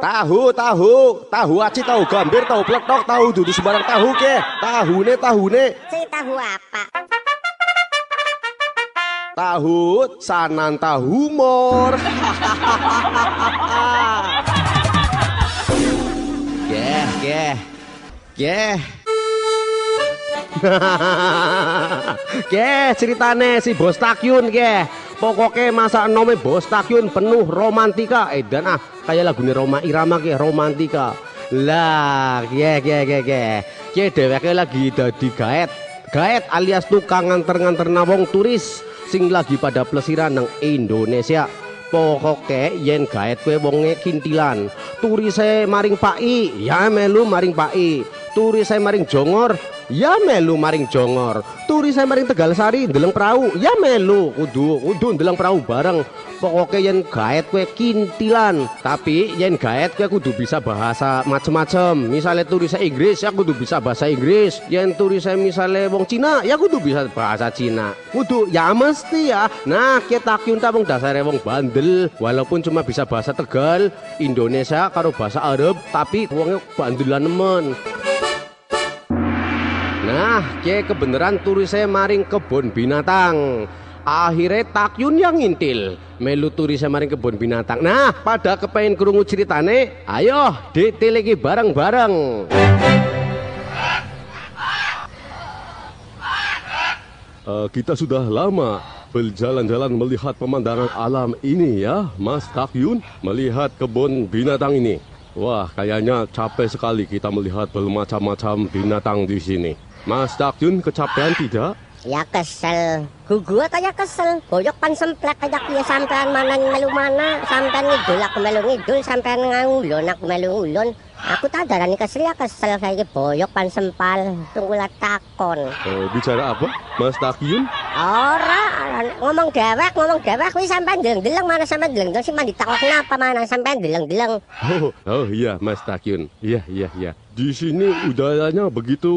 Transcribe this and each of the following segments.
Tahu aci, tahu gambir, tahu pletok, tahu dudu sembarang tahu ke. Tahune. Si tahu apa? Tahu sananta humor. Geh. Ceritane si Bos Takyun pokoknya masa nome Bos Takyun penuh romantika. Dan kayak lagunya Roma Irama romantika lah. Dheweke lagi dadi gaet alias tukang nganter wong turis sing lagi pada plesiran nang Indonesia. Pokoknya yen gaet kowe wonge kintilan, turise maring paki ya melu maring paki, turise maring Jongor ya melu maring Jongor, turise maring Tegalsari ndeleng perahu ya melu kudu ndeleng perahu bareng. Pokoknya yen gaet kowe kintilan, tapi yen gaet kowe kudu bisa bahasa macem-macem. Misalnya turise Inggris ya kudu bisa bahasa Inggris, yen turise misalnya wong Cina ya kudu bisa bahasa Cina, kudu ya mesti ya. Nah kita Takyun wong dasare wong bandel, walaupun cuma bisa bahasa Tegal, Indonesia karo bahasa Arab, tapi wongnya bandelan nemen. Nah kebenaran turise maring kebun binatang. Akhirnya Takyun yang ngintil melu turise maring kebun binatang. Nah pada kepengen krungu ceritane, ayo diteleki bareng-bareng. Kita sudah lama berjalan-jalan melihat pemandangan alam ini ya Mas Takyun, melihat kebun binatang ini. Wah kayaknya capek sekali kita melihat bermacam-macam binatang di sini. Mas Takyun kecapean tidak? Ya kesel, gua kayak kesel, boyok pan semplek kayak dia sampean mana melu mana, sampean ngidul aku melu ngidul, sampean ngulon aku melu ngulon. Aku tak darani kesel ya kesel kayak boyok pan sempal, tunggulah takon. Bicara apa, Mas Takyun? Ora, ngomong dewek, wis sampean deleng-deleng mana sampean deleng-deleng sih mandi takok kenapa mana sampean deleng-deleng. Oh iya Mas Takyun, iya. Di sini udaranya begitu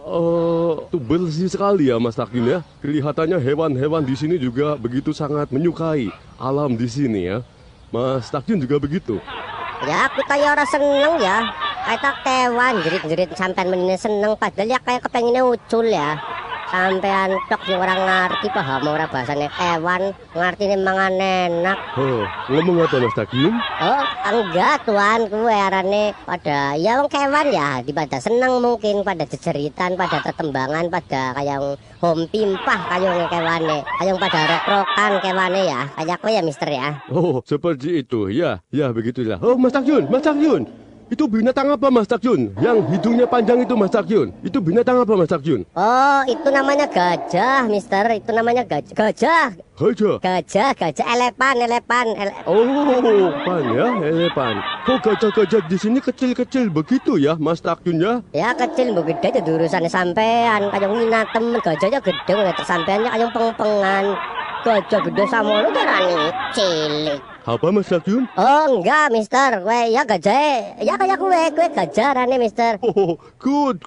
bersih sekali ya Mas Takyun ya. Kelihatannya hewan-hewan di sini juga begitu sangat menyukai alam di sini ya. Mas Takyun juga begitu. Ya aku kayak orang seneng ya. Kayak kewan jerit-jerit sampean menine seneng padahal ya kayak kepenginnya ucul ya. Sampean tok sing orang ngerti paham ora bahasane kewan, ngartine mangan enak. Ngomong apa Mas Takyun? Oh, enggak tuan, kuwe arane pada ya wong kewan ya, pada seneng mungkin pada jejeritan, pada tetembangan, pada kayak home pimpah kayak kewane, kayak pada rok-rokan kewane ya. Kayak kowe ya Mister ya. Oh, seperti itu. Ya begitulah. Oh, Mas Takyun. Itu binatang apa Mas Takyun? Yang hidungnya panjang itu Mas Takyun. Itu binatang apa Mas Takyun? Oh, itu namanya gajah, Mister. Itu namanya gajah. Gajah, elepan. Oh, elepan. Kok gajah-gajah di sini kecil-kecil begitu ya, Mas Takyun ya? Ya kecil, mbok gede itu urusan sampean. Kayak ngina temen gajahnya gede, nggak sampeannya kayak peng-pengan. Gajah gede sama lu darani cilik. Apa Mas Takyun? Oh enggak Mister, gue ya gajah, ya kayak gue gajah rane Mister. Oh, good.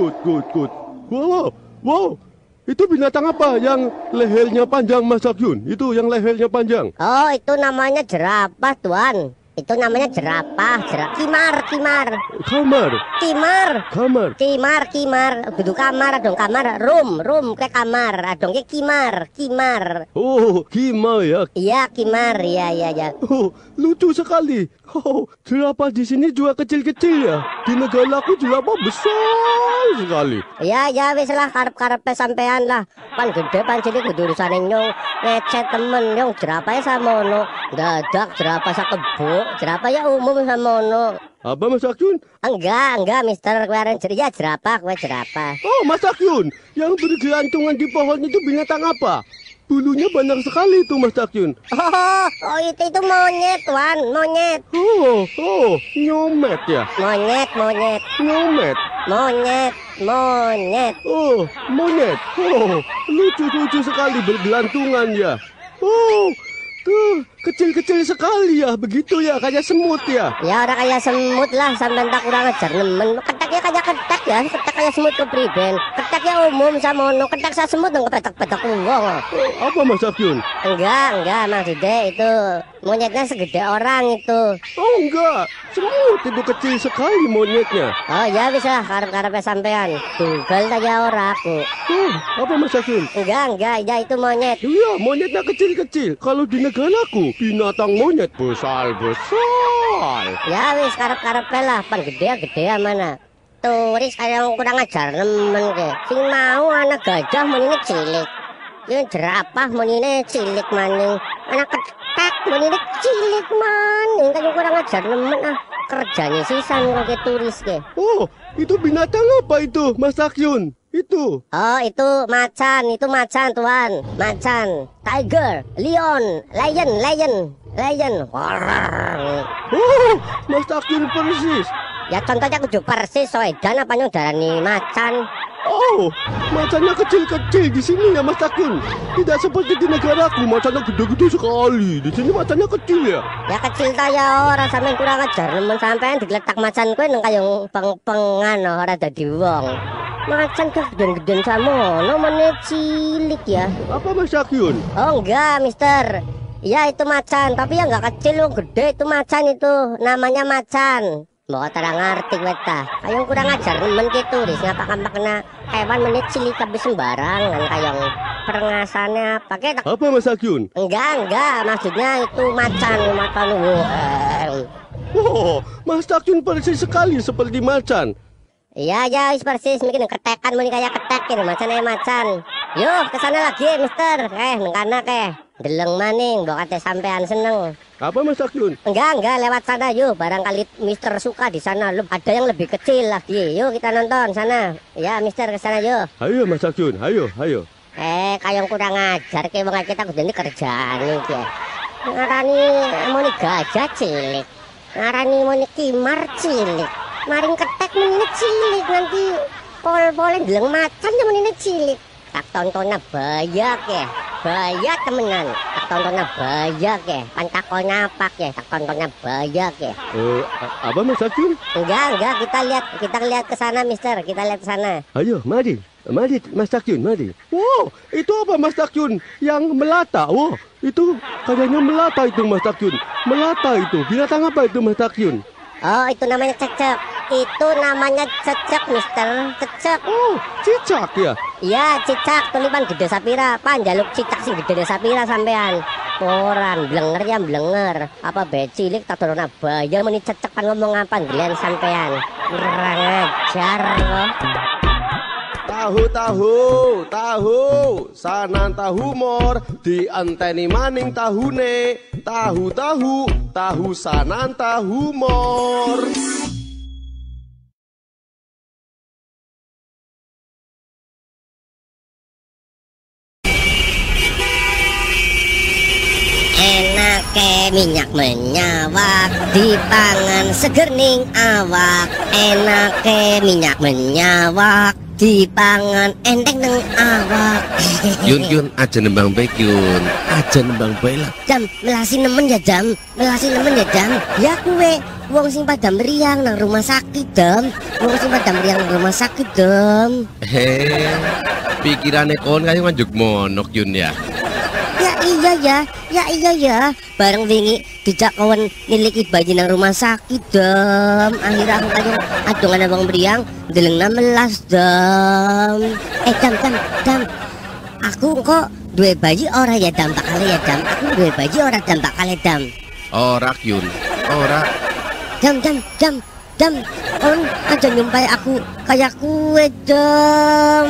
Wow. Itu binatang apa yang lehernya panjang Mas Takyun? Itu yang lehernya panjang. Oh itu namanya jerapah tuan. Itu namanya jerapah, kimar. Kudu kamar dong, room ke kamar, adong ke kimar. Oh, kimar ya. Iya, kimar, ya. Oh, lucu sekali. Oh, jerapah di sini juga kecil-kecil ya. Di negara aku jerapah besar sekali. Ya, wis lah karep-karep sampean lah. Pan gede pan cilik kudu urusane nyong ngecet temen nyong jerapahnya samono. Dadak jerapah sakebo. Jerapah ya umum samono. Apa Mas Takyun? Enggak Mister, kowe arep ya jerapah. Oh, Mas Takyun, yang bergelantungan di pohon itu binatang apa? Bulunya banyak sekali itu Mas Takyun. Oh itu monyet tuan, monyet. Oh, nyomet ya? Monyet. Oh, monyet. Oh, lucu sekali bergelantungan ya. Oh, tuh kecil-kecil sekali ya, begitu ya, kayak semut ya. Ya orang kayak semut lah, sampai tak kurang ajar nemen. keteknya kayak ketek ya, ketek kayak semut kepriben. Keteknya umum samono, ketek sa semut dong kepetek-petek wong. Apa Mas Akyun? Enggak maksudnya itu monyetnya segede orang itu. Oh enggak, semut itu kecil sekali monyetnya. Oh ya bisa karep-karepnya sampean. Tunggal saja ora aku. Apa Mas Akyun? Enggak, ya itu monyet. Iya, monyetnya kecil-kecil. Kalau di negaraku, binatang monyet besar-besar. Ya wis karep-karepnya lah, pan gede mana. Turis kayak kurang ajar nemen ke. Sing mau anak gajah menine cilik. Yang jerapah menine cilik maning. Anak ketek menine cilik maning. Kayak kurang ajar nemen ah. Kerjanya sisan kok ke turis ke. Oh, itu binatang apa itu, Mas Akyun? Itu. Oh itu macan tuan. Macan, tiger, lion. Oh, Mas Akyun persis. Ya contohnya kudu persis soedan apa yang darani macan. Oh, macannya kecil-kecil di sini ya Mas Akyun. Tidak seperti di negaraku, macannya gede-gede sekali. Di sini macannya kecil ya. Ya kecil ta ya ora sampean kurang ajar nemen sampean digletak macan kowe nang kayong peng-pengan ora dadi wong. Macan kegeden-geden samono meneh cilik ya. Apa Mas Akyun? Oh enggak, Mister. Ya itu macan, tapi ya enggak kecil lo gede itu macan itu. Namanya macan. Mbok terang ngerti weta. Kayong kurang ajar nemen ki turis ngapa-ngapa kena hewan meneh cilik kabeh sembarangan kayong perengasannya apa kek. Apa Mas Akyun? Enggak, maksudnya itu macan. Oh, Mas Akyun persis sekali seperti macan. Iya, wis persis mungkin ketekan muni kayak ketek ini macan. Yuk, kesana lagi, Mister. Nang kana deleng maning, mbok kate sampean seneng. Apa Mas Akyun? Enggak, lewat sana yuk. Barangkali Mister suka di sana. Ada yang lebih kecil lagi. Yuk kita nonton sana. Ya, Mister kesana yuk. Ayo Mas Akyun, ayo. Kayong kurang ajar ke wong kita kudu kerjaan iki. Ngarani muni gajah cilik. Ngarani muni kimar cilik. Maring ketek menine cilik nanti pol-polen deleng macan ya menine cilik. Tak tontonnya bayak ya. Bayak temenan. Tak tontonnya bayak ya. Pantakolnya apa ya? Tak tontonnya bayak ya. Apa Mas Akyun? Enggak, kita lihat ke sana, Mister. Kita lihat ke sana. Ayo, mari Mas Akyun, mari. Wow, itu apa Mas Akyun? Yang melata. Wow, itu kayaknya melata itu Mas Akyun. Melata itu. Binatang apa itu Mas Akyun? Oh, itu namanya cecek. Itu namanya cecek, Mister. Cecek. Oh, cicak ya? Iya, cicak. Tulipan gede sapira. Panjaluk cicak sih gede sapira sampean. Koran, blenger. Apa becilik tak turun abaya meni cecek pan ngomong apa ndelen sampean. Kurang ajar loh. Tahu, sananta humor dianteni maning tahune. Tahu sananta humor. Enake minyak menyawak dipangan seger ning awak. Enake minyak menyawak dipangan enteng neng awak. Yun aja nembang baik Yun, aja nembang baik lah. Jam melasi nemen ya jam. Ya kue wong sing pada meriang nang rumah sakit dem. Pikirannya kon kayak nganjuk monok Yun ya. Ya iya ya. Bareng wingi dijak kawan niliki bayi nang rumah sakit dem. Akhirnya aku kayong adongan abang meriang deleng 16 dem. Dam. Aku kok duwe bayi ora ya dam bakal ya dam. Aku duwe bayi ora dam bakal dam. Ora Yun, ora. Dam. On aja nyumpai aku kayak kue dam.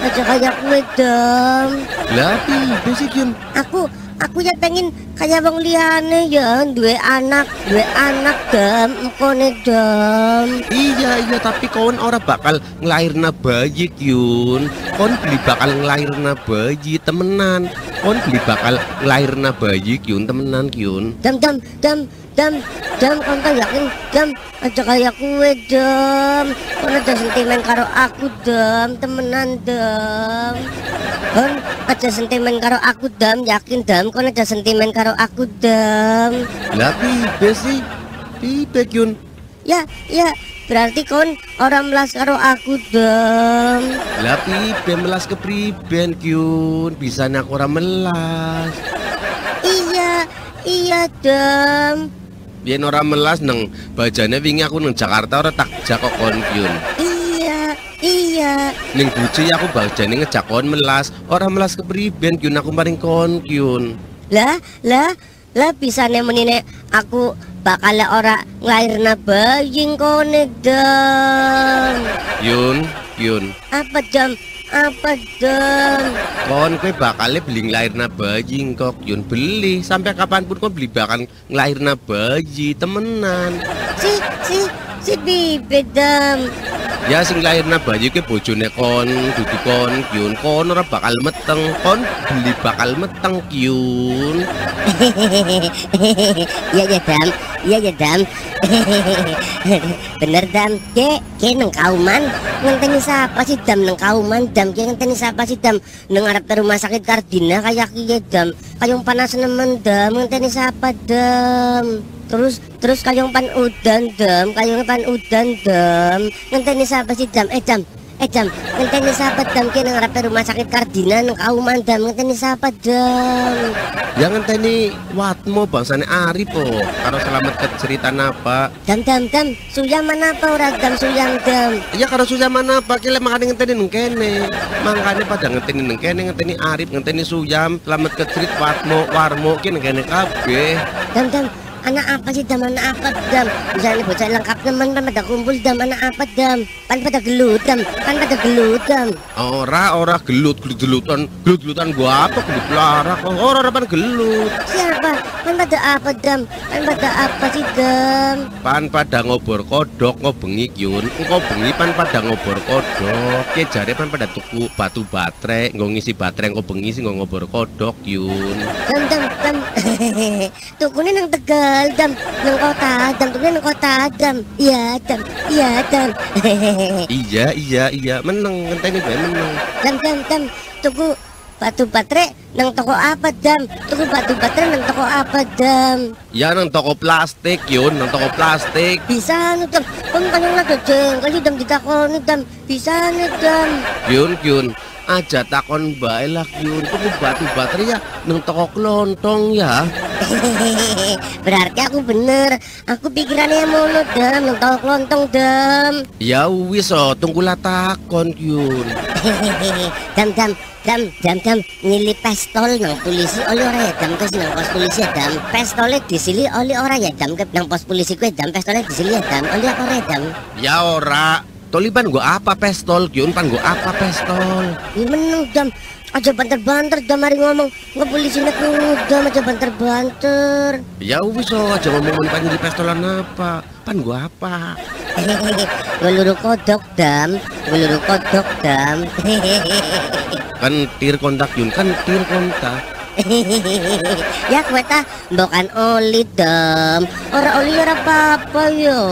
Lah basic Yun. Aku ya pengen kayak wong liyane ya duwe anak dam engkone dam. Iya tapi kawan ora bakal nglairna bayi Yun. Kon beli bakal nglairna bayi temenan. Yun temenan Yun. Dam, kon tak yakin dam aja kayak kue dam. Kon aja sentimen karo aku dam, temenan dam. Kon aja sentimen karo aku dam, yakin dam kon aja sentimen karo aku dam. Lah piye sih? Piye Yun? Ya, berarti kon orang melas karo aku dam. Lah pibe melas kepriben Kyun, bisane aku ora melas. Iya dam. Yen ora melas neng bajane wingi aku nang Jakarta ora tak jakok kon Kyun. Iya. Ning buci aku bajane ngejak kon melas, ora melas kepriben Kyun aku maring kon Kyun. Lah bisane menine aku bakal ora nglairna bayi kone dam. Kyun. Apa dam? Kon kowe bakal beli nglairna bayi kok Kyun, beli sampai kapanpun kon beli bakal nglairna bayi temenan. Si bibi dam. Ya sing lairna bayi ke bojone kon, dudu kon Kyun, kon ora bakal meteng, kon beli bakal meteng Kyun. Iya ya dam. Bener dam. Ke nang kauman ngenteni siapa sih dam nang kauman dam? Ke ngenteni siapa sih dam nang arep rumah sakit Kardina kayak kiye dam? Kayong panas nemen dam, ngenteni siapa dam? Terus kayong pan udan dam, ngenteni siapa sih dam? Dam, ngenteni siapa dam? Ke nang arep rumah sakit Kardina nang kauman dam, ngenteni siapa dam? Ya ngenteni watmo bangsane Ari po, karo selamat ke cerita napa. Dam, suyam mana apa ora dam suyam dam? Ya karo susah mana apa kile makane ngenteni neng kene. Makane pada ngenteni neng kene, ngenteni Arif, ngenteni Suyam, selamat ke cerita watmo, warmo ki neng kene kabeh. Dam, anak apa sih dam? Anak apa dam? Misalnya bocah lengkap teman pan pada kumpul dam. Anak apa dam? Pan pada gelut dam. Ora gelutan gua apa gelut lara kok ora pan gelut. Siapa? Pan pada apa dam? Pan pada apa sih dam? Pan pada ngobor kodok ngobengi Kyun. Engko bengi pan pada ngobor kodok. Ki jare pan pada tuku batu baterai, nggo ngisi baterai engko bengi sing ngobor kodok Kyun. Dam. Tukune nang Tegal dam, nang kota dam, tukune nang kota dam. Iya dam. Iya, meneng ngenteni bae meneng. Dam, tuku batu baterai nang toko apa dam? Tuku batu baterai nang toko apa dam? Ya nang toko plastik Kyun, nang toko plastik. Bisa nih dam, kon kanyang ngadojeng kali dam ditakoni dam. Bisa nih dam. Kyun, aja takon bae lah Kyun, tuku batu baterai ya nang toko kelontong ya. Berarti aku bener. Aku pikirannya mono dam, nang toko kelontong dam. Ya wis tunggulah takon Kyun. Dam, nyili pistol nang polisi oleh ora ya dam? Kes nang pos polisi ya dam, pistolnya disili oleh ora ya dam? Ke nang pos polisi kue dam, pistolnya disili ya dam, oleh apa ora ya dam? Ya ora, Toliban gua apa pistol Kyun, pan gua apa pistol? Ini meneng dam, aja banter-banter dam, mari ngomong ngepolisi nek dam, aja banter-banter. Ya wis aja ngomong pan nyili pistolan apa, pan gua apa? Ngeluru kodok dam. Kan tir kontak Kyun, kan tir kontak. Ya kue ta bukan oli dam. Ora oli ora apa-apa yo.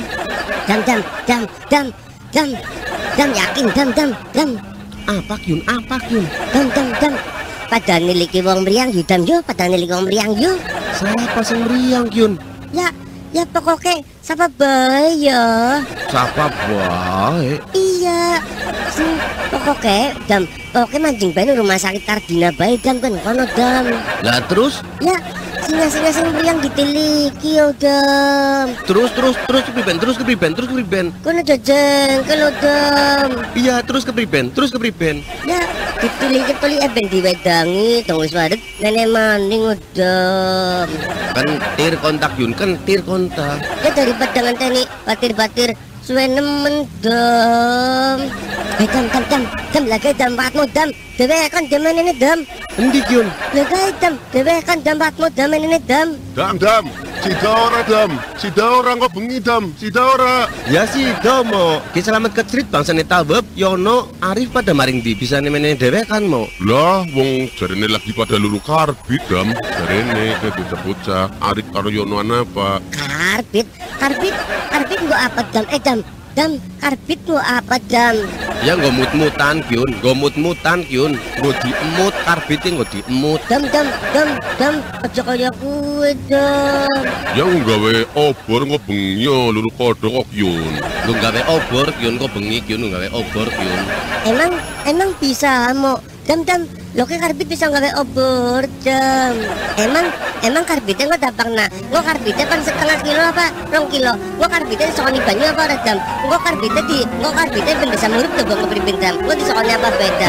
Dam yakin dam. Apa Kyun? Dam. Pada niliki wong mriyang yo dam yo, pada niliki wong mriyang yo. Siapa sing meriang Kyun? Ya pokoknya siapa bae ya. Siapa bae? Iya. Pokoknya mancing bae rumah sakit Kardina bae dam kan kono dam. Lah terus? Ya singa sing mriyang ditiliki yo dam. Terus kepriben? Kono jajeng kalau dam. Iya, terus kepriben? Ya ditiliki ben diwedangi tong wis wadet nene maning dam. Kan tir kontak Yun, kan tir kontak. Ya daripada ngenteni batir-batir suwe nemen dam. Dam lagi dam batmu dam. Dewe kan demen ini dam. Endi Yun? Lagi dam, dewe kan dam batmu dam ini dam. Dam, si Daora kok bengi dam, si Daora. Ya si Domo, ki selamat ke cerit bangsane Tabeb, Yono, Arif pada maring di bisa nemene dhewe kan mau. Lah, wong jarene lagi pada lulu karbit dam, jarene ke bocah-bocah Arif karo Yono apa? Karbit gua apa dam? Dam, Dam, karbitmu apa dam? Ya nggo mut-mutan Kyun, nggo mut-mutan Kyun, nggo diemut karbite nggo diemut. Dam, aja kaya kuwe dam. Ya nggawe obor kok bengi luru kodok kok Kyun. Nggo gawe obor Kyun kok bengi Kyun nggawe obor Kyun. Emang bisa mo? Dam, lo ke karbit bisa nggawe obor dam. Emang karbitnya nggak dapat nak? Nggak karbitnya kan setengah kilo apa? 2 kilo. Nggak karbitnya disokoni banyu apa ora dam? Nggak karbitnya ben bisa murid tuh bang kepribin dam. Nggak disokoni apa beda?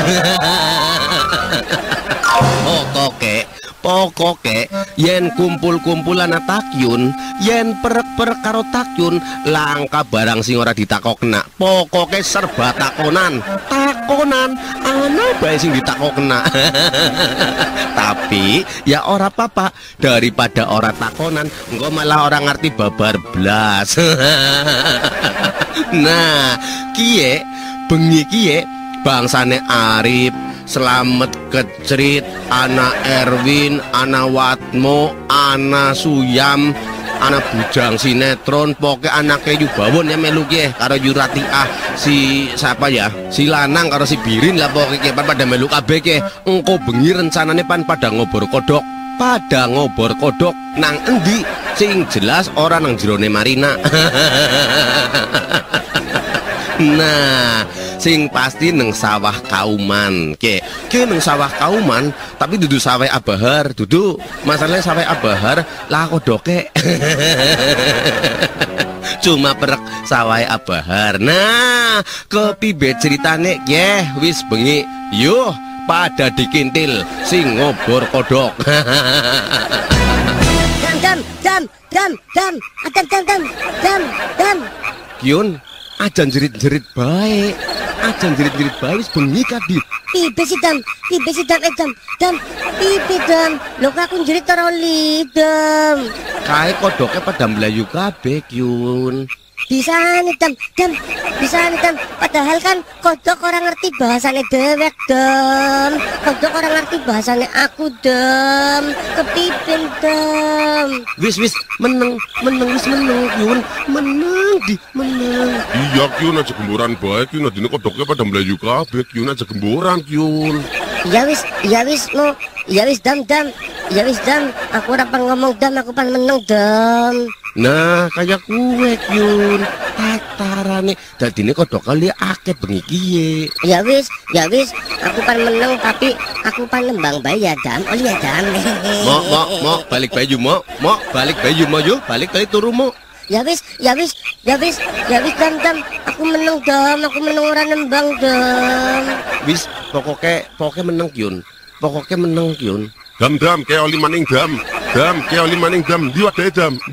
Pokoke yen kumpul-kumpulan Takyun, yen perek-perek karo Takyun, langka barang sing ora ditakokna. Pokoke serba takonan, ana bae sing ditakokna. Tapi ya ora apa-apa, daripada ora takonan, engko malah orang ngerti babar blas. Nah, kiye bengi kiye bangsane Arif, Slamet Kecrit, Ana Erwin, Ana Watmo, Ana Suyam, Ana Bujang sinetron, poke anake Yubawon ya melu ki karo Yuratiah, si siapa ya? Si lanang karo si Birin lah poke ki pada melu kabeh ki. Engko bengi rencanane pada ngobor kodok. Pada ngobor kodok nang endi? Sing jelas ora nang jerone Marina. Nah, sing pasti neng sawah Kauman. Ke neng sawah Kauman, tapi dudu sawah Abahar, dudu. Masalahnya sawah Abahar lah kodoke. Cuma perek sawah Abahar. Nah, kepibe ceritane wis bengi. Yuh, pada dikintil sing ngobor kodok. Dam. Kyun, ajan jerit-jerit baik, wis bengi kadit. Pibe sih dam, dam, pibe dam. Lo aku jerit teroli dam. Kae kodoknya pada melayu kabeh Kyun. Bisa nih dam. Padahal kan kodok orang ngerti bahasane dewek dam. Kodok orang ngerti bahasane aku dam. Kepipin dam. Wis meneng Kyun, meneng. Iya Kyun aja gemboran bae Kyun, adine kodoknya pada melayu kabeh Kyun aja gemboran Kyun. Ya wis dam. Aku ora pan ngomong dam, aku pan meneng dam. Nah, kayak kue Kyun. Tatarane dadine kodok kali akeh bengi kiye. Ya wis, aku pan meneng tapi aku pan nembang bae ya dam. Oh ya dam. Mo balik bayu mo balik bayu mo yo, balik turu mo. Ya wis dam. Aku meneng dam, ora nembang dam. Wis pokoke meneng Kyun. Dam kayak oli maning dam, kayak oli maning dam, diwadahe dam.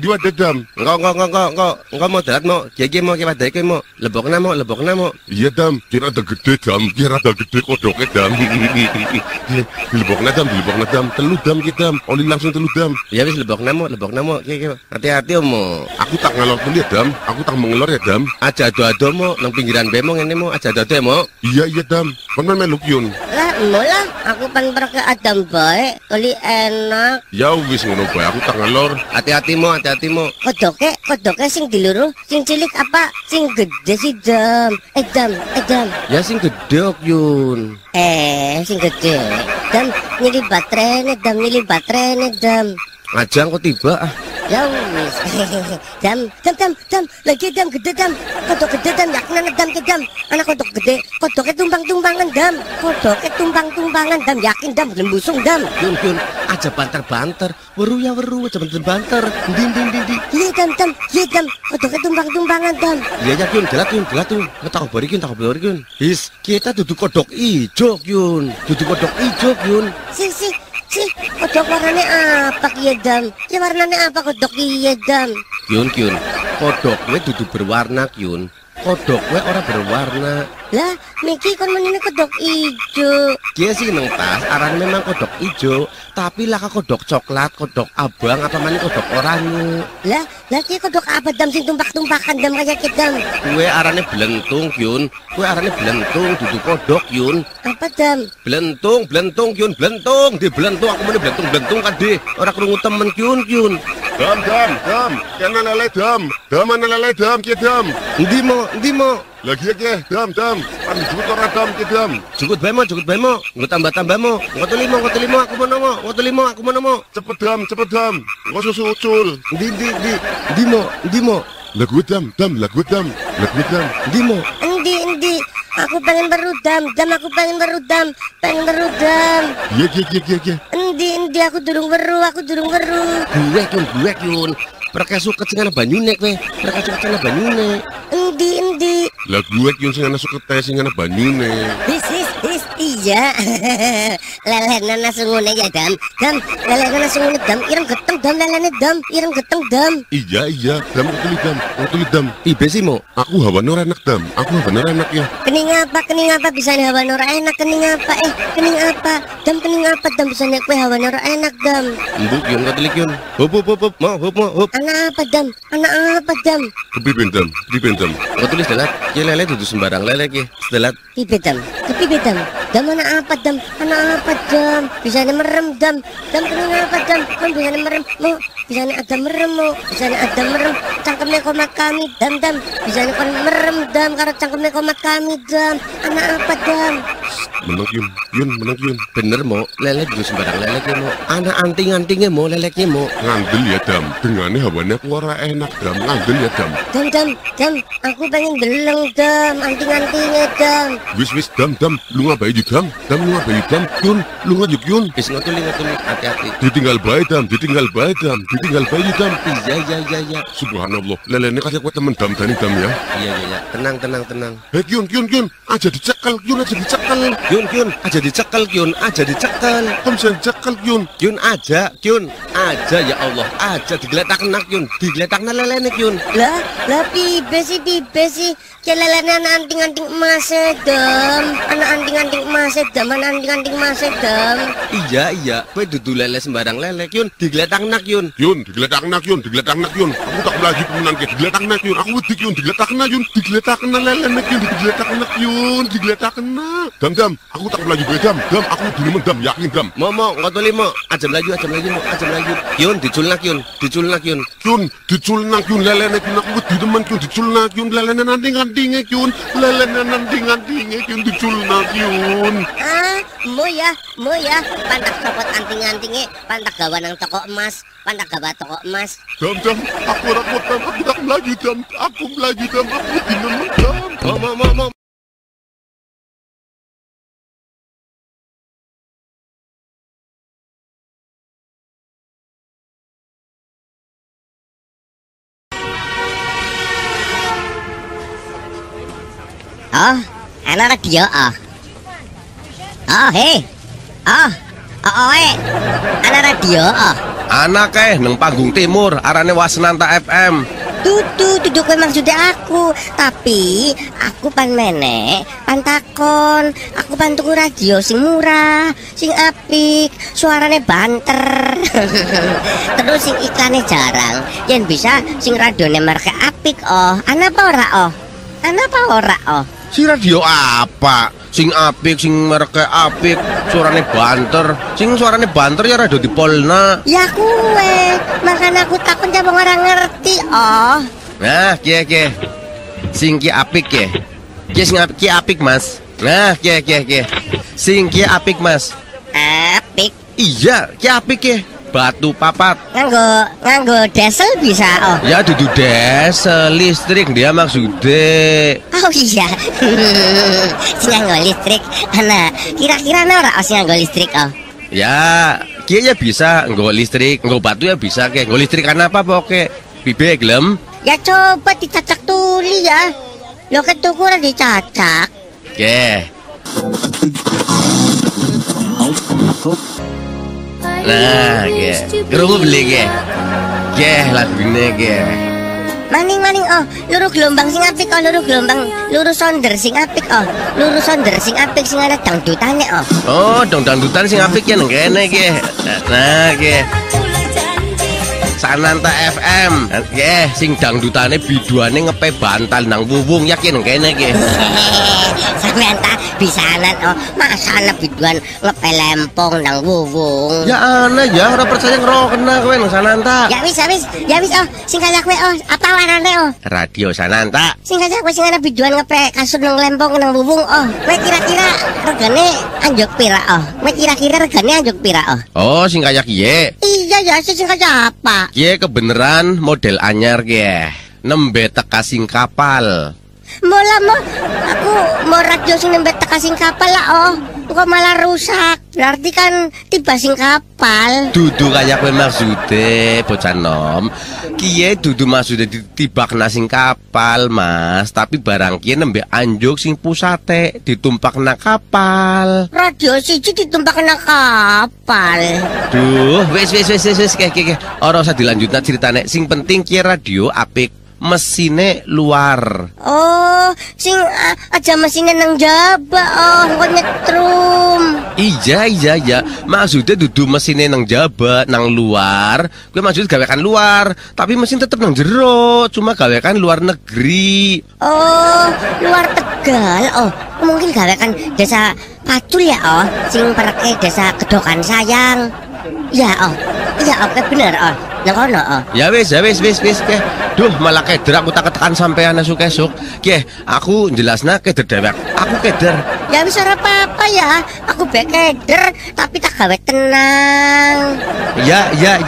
Engko mau darat mo, kiye mau kiwadake mo, lebokna mo. Iya dam, kira ada gede kodoknya dam. Dilebokna dam, telu dam kita, oli langsung telu dam. Ya wis lebokna mo, kiye. Hati-hati mo. Aku tak ngalor dulu ya dam, aku tak mengelor ya dam. Aja ado-ado mo, nang pinggiran bae mo ngene mo, aja ado mo. Iya dam, kon melu Kyun. Lah, aku pan perke adam bae, oli enak. Ya wis ngono bae, aku tak ngalor. Hati-hati mo. Kodoke sing diluru, sing cilik apa? Sing gede sih dam. Dam. Ya sing gede Kyun. Sing gede. Dam, nyili baterene dam. Ajang kok tiba ah. Ya wis. Dam. Lagi dam gede dam. Kodok gede dam, yakin dam ke dam. Anak kodok gede, kodoknya tumpang-tumpangan dam. Dam, yakin dam lembusung dam. Kyun, aja banter-banter. Weru aja banter-banter. Ndi. Iya dam. Kodoknya tumpang-tumpangan dam. Iya Kyun, gelat Kyun. Tak bari Kyun. His, kita duduk kodok ijo Kyun. Si, kodok warnanya apa kiye dam? Ya warnanya apa kodok kiye dam? Kyun, kodoknya duduk berwarna Kyun. Kodoknya orang berwarna. Lah, Miki kon menine kodok ijo. Dia sih neng tas, arane memang kodok ijo, tapi lah kodok coklat, kodok abang, apa mana kodok oranye. Lah kia kodok apa dam sing tumpak-tumpakan dam kayak kita. Kue arane belentung Kyun, duduk kodok Kyun. Apa dam? Belentung Kyun, di belentung, aku mana belentung kan deh. Orang kerungu temen Kyun. Dam, kena lele dam ana lele dam, ki dam. Endi mo? Lagi ya, dam. Pan jukut ora dam, ki dam. Jukut bae mo. Nggo tambah mo. Nggo telimo aku mau. Cepet dam. Engko susu ucul. Endi mo? Lagu dam. Endi mo? Endi. Aku pengen berudam. Aku pengen berudam. Iya. Endi aku durung weru. Buek yun. Mereka suka sing ana banyune kowe. Endi. Lagu yang sing ana suket sing ana banyune. His iya. Lelenan langsung ngene ya dam. Lelenan langsung ngene dam. Ireng geteng dam lelene dam. Iya, dam utuli dam. Pibe sih mo? Aku hawane ora enak dam. Ya. Kening apa bisa hawane ora enak kening apa? Dam kening apa dam bisa nek kowe hawane ora enak dam. Mbuk yun katelik yun. Hop. Hop. Anak apa dam? Kepiben dam. Kau tulis dalat. Ya lele dudu sembarang lele ki. Dalat. Pibe dam. Dam anak apa dam? Bisa merem dam. Dam kening apa dam? Kan bisa merem. Bisa ada merem. Cangkemnya komat kami dam. Bisa merem dam karo cangkemnya komat kami dam. Anak apa dam? Menang yun. Bener mo. Lele dudu sembarang lele ki mo. Ana anting-antingnya mo lele ki mo. Ngandel ya dam. Dengane hawane aku ora enak dam. Ngandel ya dam. Dam. Aku pengen deleng dam. Anting-antingnya dam. Wis dam. Lu ngabai di dam. Yun. Lu ngajuk yun. Wis ngotuli hati-hati. Ditinggal bae dam. Di dam. Iya. Subhanallah. Lelene kasih aku temen dam dani dam ya. Iya. Tenang. Hei Kyun. Aja dicekel. Kyun, aja dicekel. Kamu bisa dicekel Kyun. Kyun aja ya Allah, aja digeletakna Kyun. Digeletakna lelene Kyun. Lah pibe sih. Kelelene anak anting-anting emas dam. Iya. Kowe dudu lele sembarang lele Kyun. Digeletakna Kyun. Digeletakna Kyun. Aku tak lagi pemenang ke. Digeletakna Kyun. Aku wedi Kyun. Digeletakna lelene Kyun. Digeletakna. Dam. Aku tak lagi be dam. Aku dulu dam. Yakin dam. Mo, ngotoli mo. Aja melaju. Kyun, diculna Kyun. Kyun, diculna Kyun. Lelene Kyun. Aku wedi temen Kyun. Diculna Kyun. Lelene nanting-antinge Kyun. Diculna Kyun. Mo ya. Pantak copot anting-antinge. Pantak gawa nang toko emas. Dam. Aku ora kuat dam. Aku tak melaju dam. Aku wedi temen dam. Mo. Oh, anak radio hei. Anak radio Anak nang panggung timur arane Wasenanta FM. Duduk maksudnya aku. Tapi aku pan menek, pan takon. Aku pan tuku radio sing murah, sing apik, suarane banter. Terus sing iklane jarang. Yen bisa sing radione merek apik Ana apa ora Si radio apa? Sing apik, sing mereke apik, suarane banter. Sing suarane banter ya radio di Polna. Ya kue, makanya aku takut jabang orang ngerti Nah, kie. Sing ki apik ya. Sing apik Mas. Nah, kie. Sing ki apik Mas. Apik? Iya, ki apik ya. Batu papat. Nganggo diesel bisa Ya dudu diesel, listrik dia maksudnya. Oh iya. Sing nganggo listrik. Ana, kira-kira ora sing nganggo listrik Ya, kia ya bisa nggo listrik, nggo batu ya bisa ke. Nggo listrik kan apa poke? Pibe gelem? Ya coba dicacak tuli ya. Lo ketuku ora dicacak. Ke. Nah, kerungu beli lagune Maning luru gelombang sing apik luru sonder sing apik sing ada dangdutane Oh, dangdutan sing apik ya nang kene Nah, Sananta FM. Sing dangdutane biduane ngepe bantal nang wuwung yakin nang kene Sananta pisanan oh. Masa ana biduan ngepelempong nang wuwung. Ya aneh ya, ora percaya ngrokena kowe nang Sananta. Ya wis oh. Sing kaya kowe oh, apa warnane oh? Radio Sananta. Sing kaya kowe sing ana biduan ngepe kasut nang lempong nang wuwung oh. Kowe kira-kira regane anjuk pira oh? Kowe kira-kira regane anjuk pira oh? Oh, sing kaya kiye. Iya ya, sing kaya apa? Kiye kebeneran model anyar kiye. Nembe teka sing kapal. Mola mo, aku mau radio sing nembe teka sing kapal lah oh. Kok malah rusak. Berarti kan tiba sing kapal. Dudu kaya kowe maksude, bocah nom. Kiye dudu maksude ditibakna sing kapal, Mas. Tapi barang kiye nembe anjuk sing pusate ditumpakna kapal. Radio siji ditumpakna kapal. Duh, wis ke. Ora usah dilanjutna ceritane. Sing penting kiye radio apik. Mesine luar. Oh, sing aja mesinnya nang jaba oh, kok nyetrum. Iya. Maksudnya dudu mesinnya nang jaba, nang luar. Gue maksudnya gawekan luar, tapi mesin tetep nang jero, cuma gawekan luar negeri. Oh, luar Tegal. Oh, mungkin gawekan desa Pacul ya oh, sing perke desa Kedokan Sayang. Ya oh, iya oke bener oh, nang kono oh. Ya wis ke. Duh, malah keder aku tak ketekan sampean esuk-esuk. Ke, aku jelasna keder dewek. Aku keder. Ya wis ora apa-apa ya. Aku be keder tapi tak gawe tenang. Ya.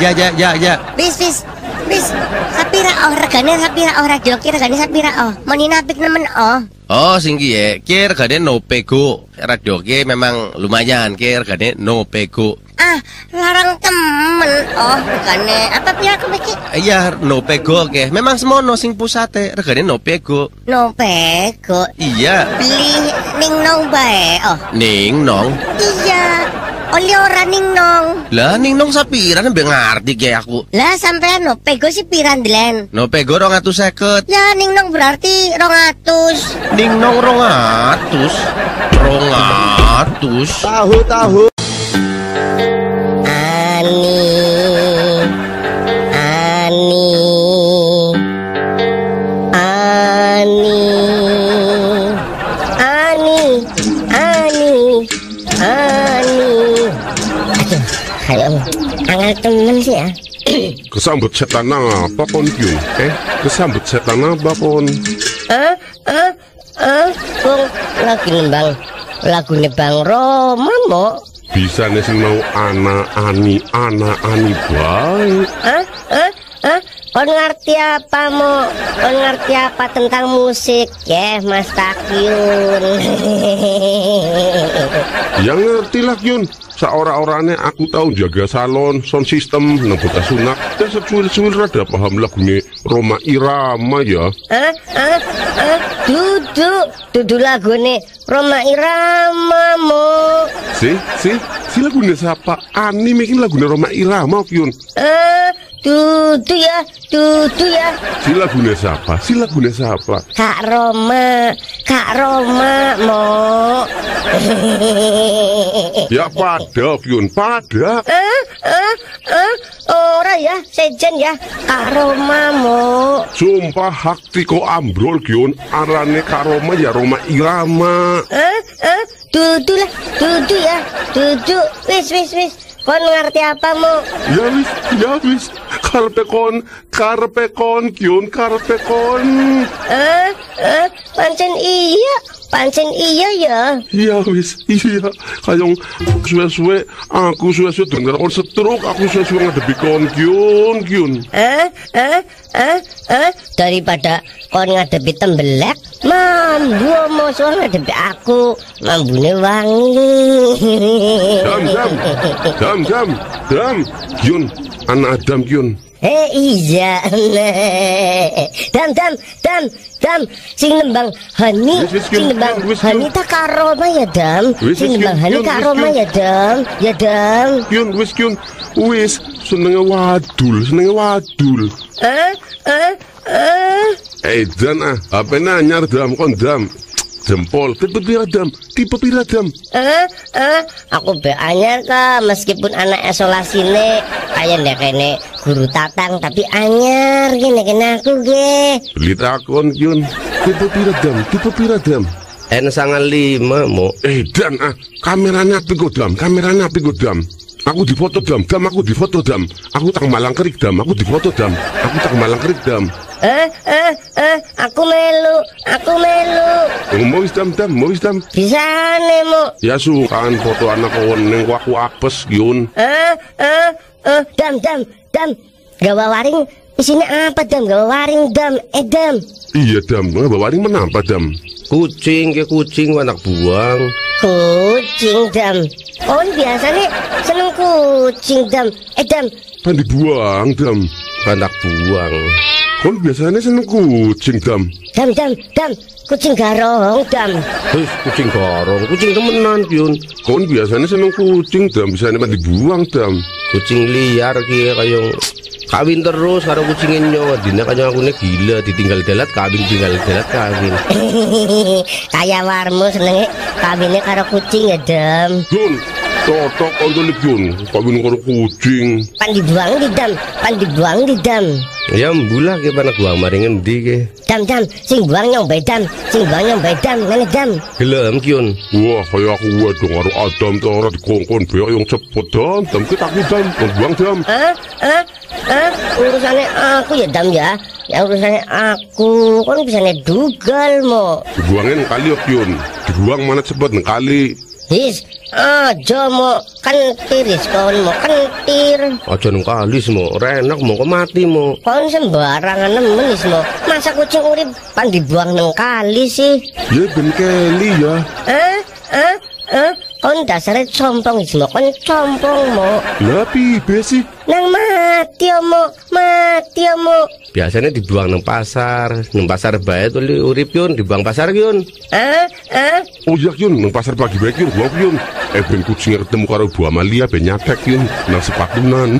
Wis. Sapira oh regane sapira oh radio ki regane sapira oh. Meni napik nemen oh. Oh, sing kiye, ki regane no pego. Radio ki memang lumayan, ki regane no pego. Ah, larang temen oh regane. Apa pira aku iki? Iya, no pego ke. Memang semono sing pusate, regane no pego. No pego. Iya. Beli ning nong bae oh. Ning nong. Iya. Oli ora ning nong. Lah ning nong sapira nembe ngarti ke aku. Lah sampean no pego si piran Dlen. No pego 250. Ya ning nong berarti 200. Ning nong 200. Tahu. Angel temen sih ya. Kesambet setan apa kon Kyun? Kesambet setan apa kon? Bang lagi nembang lagune Bang Roma mo. Bisa nih sing mau ana-ani bae. Kon ngerti apa mo? Kon ngerti apa tentang musik ya Mas Takyun? Ya ngerti lah Kyun. Saora-orane aku tahu jaga salon, sound system, nang bocah sunak. Dan secuil-cuil rada paham lagune Roma Irama ya. Dudu lagune Roma Irama mo. Si lagune siapa? Ani making lagune Roma Irama Kyun. Dudu ya. Si lagune siapa? Kak Roma mo. Ya pada Kyun, pada. Ora ya, sejen ya. Kak Roma mo. Sumpah hak tiko ambrol Kyun, arane Kak Roma ya Roma Irama. Dudu ya. Wis. Kon ngerti apa mo? Ya wis. Karpe kon Kyun, karpe kon. Pancen iya ya. Iya wis, iya. Kayong suwe-suwe aku suwe-suwe denger kon setruk, aku suwe-suwe ngadepi kon Kyun. Daripada kon ngadepi tembelak, mambu mau soal ngadepi aku, mambune wangi. Dam. Kyun, anak Adam Kyun. Iya. Dam. Sing nembang Hani, tak Karoma ya Dam. Sing nembang Hani Karoma ya Dam. Kyun, wis senenge wadul. Dan apa nanyar Dam kon Dam. Jempol, tipe pira Dam. Aku be anyar ka meskipun anak isolasine kaya ndek kene guru tatang tapi anyar gini aku ge. Beli takon Kyun. Tipe pira Dam. N95 mo. Dam, kameranya api kok Dam, kameranya api kok Dam. Aku difoto Dam, aku difoto Dam. Aku tak malang kerik Dam, aku difoto Dam. Aku tak malang kerik Dam. Aku melu. Mau wis Dam, mau wis Dam. Bisa nemo. Ya sukan foto anak ning aku apes yun. Dam. Gawa waring. Isinya apa Dam? Gawa waring Dam. Dam. Iya Dam, bawaring menapa Dam? Kucing anak buang. Kucing Dam. Oh biasanya seneng kucing Dam. Dam. Kan dibuang Dam. Anak buang. Kon biasanya seneng kucing Dam. Dam. Kucing garong Dam. Kucing garong, kucing temenan Yun. Kon biasanya seneng kucing Dam, bisa nih dibuang Dam. Kucing liar kayong kawin terus karo kucingin nyo. Dina kaya aku gila ditinggal delat kawin kawin. Kayak warmu seneng kawinnya karo kucing ya Dam. Yun, cocok untuk Yun, kawin karo kucing. Pan dibuang di Dam. Ya mbulah ke panak buang maring endi ke. Dam, sing buang nyombe Dam. Ngene Dam. Gelem Yun. Wah, kayak aku dong karo Adam tuh ora dikongkon beak yang cepet Dam. Kita aku Dam, buang Dam. Urusannya aku ya Dam ya. Ya urusannya aku kan bisa dugal mo. Dibuangin kali Yun. Dibuang mana cepet kali. His, aja mo kan tiris kon mo kentir. Aja nang kali mo, renak mo kok mati mo. Kon sembarangan nemen is mo. Masa kucing urip pan dibuang nang kali sih? Ya ben keli ya. Kon dasare compong is mo, kon compong mo. Lah piye sih? Nang mati mo. Biasanya dibuang nang pasar bae tuh urip Yun, dibuang pasar Yun. Oh iya Yun, nang pasar pagi baik Yun, buang Yun. Ben kucingnya ketemu karo Bu Amalia ben nyadek Yun, nang sepatunan.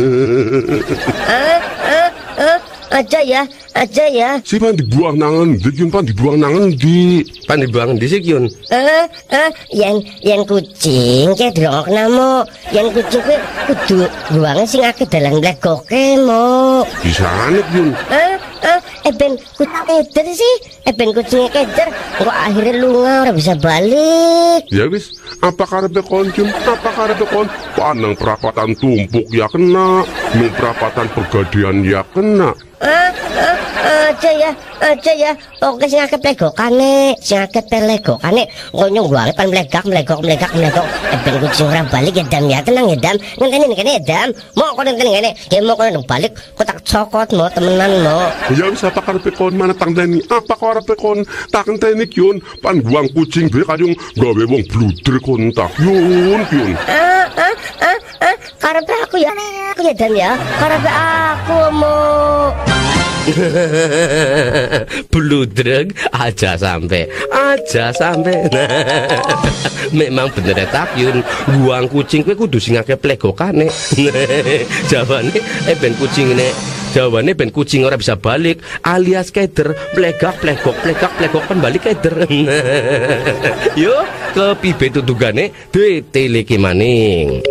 Aja ya. Si pan dibuang nangan, Yun pan dibuang nangan di. Pan dibuang di sik Yun. Yang kucing kayak drong namo. Yang kucing ke kudu buangnya sing akeh dalan legoke mo. Bisa anet Yun. Ben kucing keder sih. Ben kucingnya keder. Kok akhirnya lunga ora bisa balik. Ya wis, apa karepe kon Yun? Apa karepe kon? Panang perapatan tumpuk ya kena, nang perapatan pergadian ya kena. Aja ya. Oke sing akeh plegokane, kok nyungguane pan mlegak. Ben kucing ora balik ya Dam ya. Tenang ya Dam. Ngenteni kene ya Dam. Mau kok ngenteni kene. Ki mau kok balik kok tak cokot mo temenan mo. Ya wis apa karepe kon mana tangdeni? Apa karepe kon tak ngenteni Yun? Pan buang kucing be kayung gawe wong bluder kon tak Yun. Karepe aku ya Dam ya. Karepe aku mo. Bludreg aja sampai memang bener tak Yun, buang kucing kowe kudu sing akeh plegokane. Jawane ben kucing ora bisa balik alias keder plegok kan balik keder. Yo kepiye tutugane diteleki maning.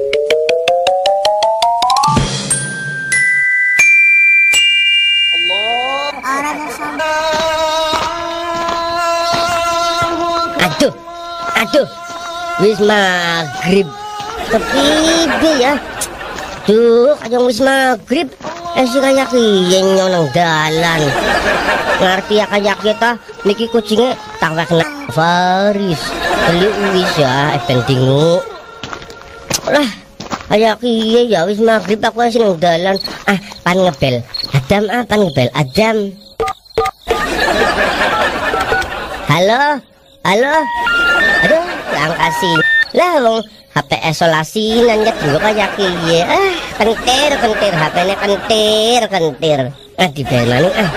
Aduh, wis maghrib. Kepiye ya? Kayong wis maghrib. Si kayak kiyen nang dalan. Ngerti ya kayak kita niki kucingnya tak kena varis. Beli wis ya, ben dingu. Lah, kayak kiye ya wis maghrib aku wis nang dalan. Pan ngebel. Adam. Halo. Aduh, lang kasih. Lah wong HP isolasi nanya dulu kayak kiye. Kentir HP-nya kentir. Di bel maning.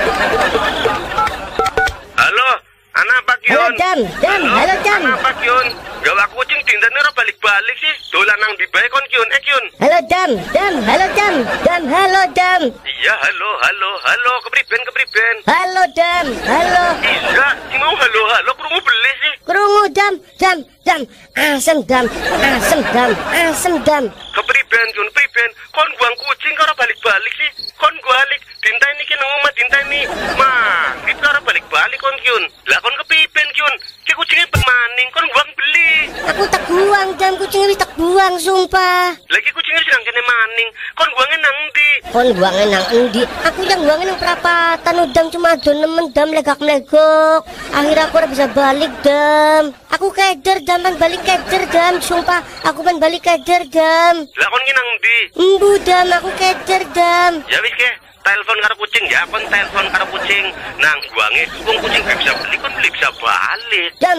Halo, anak Pak Yun. Halo Dam. Anak Pak Yun. Gawa kucing dintene ora balik-balik sih. Dolan nang di bae kon Yun, Yun. Halo Dam. Iya, halo. Kepriben. Halo Dam. Iya, si mau halo krungu beli sih. Krungu Dam. Asem Dam. Kepriben priben Kyun, priben. Kon buang kucing karo balik-balik sih. Kon balik, dinteni iki nang omah dinteni. Mah, iki karo balik-balik kon Kyun. Lah kon kepiben Kyun? Ki kucinge maning kon buang beli. Aku tak buang Dam, kucingnya wis tak buang sumpah. Lagi kucingnya sedang kene maning. Kon buangnya nang ndi? Kon buangnya nang endi? Aku yang buangnya nang perapatan Dam, cuma ado nemen Dam legak-legok. Akhirnya aku ora bisa balik Dam. Aku keder Dam, kan balik keder Dam, sumpah aku kan balik keder Dam. Lah kon ki nang ndi? Embu Dam, aku keder Dam. Ya wis ke, telepon karo kucing ya, kon telepon karo kucing. Nang buange, wong kucing gak bisa beli, kon beli bisa balik. Dam.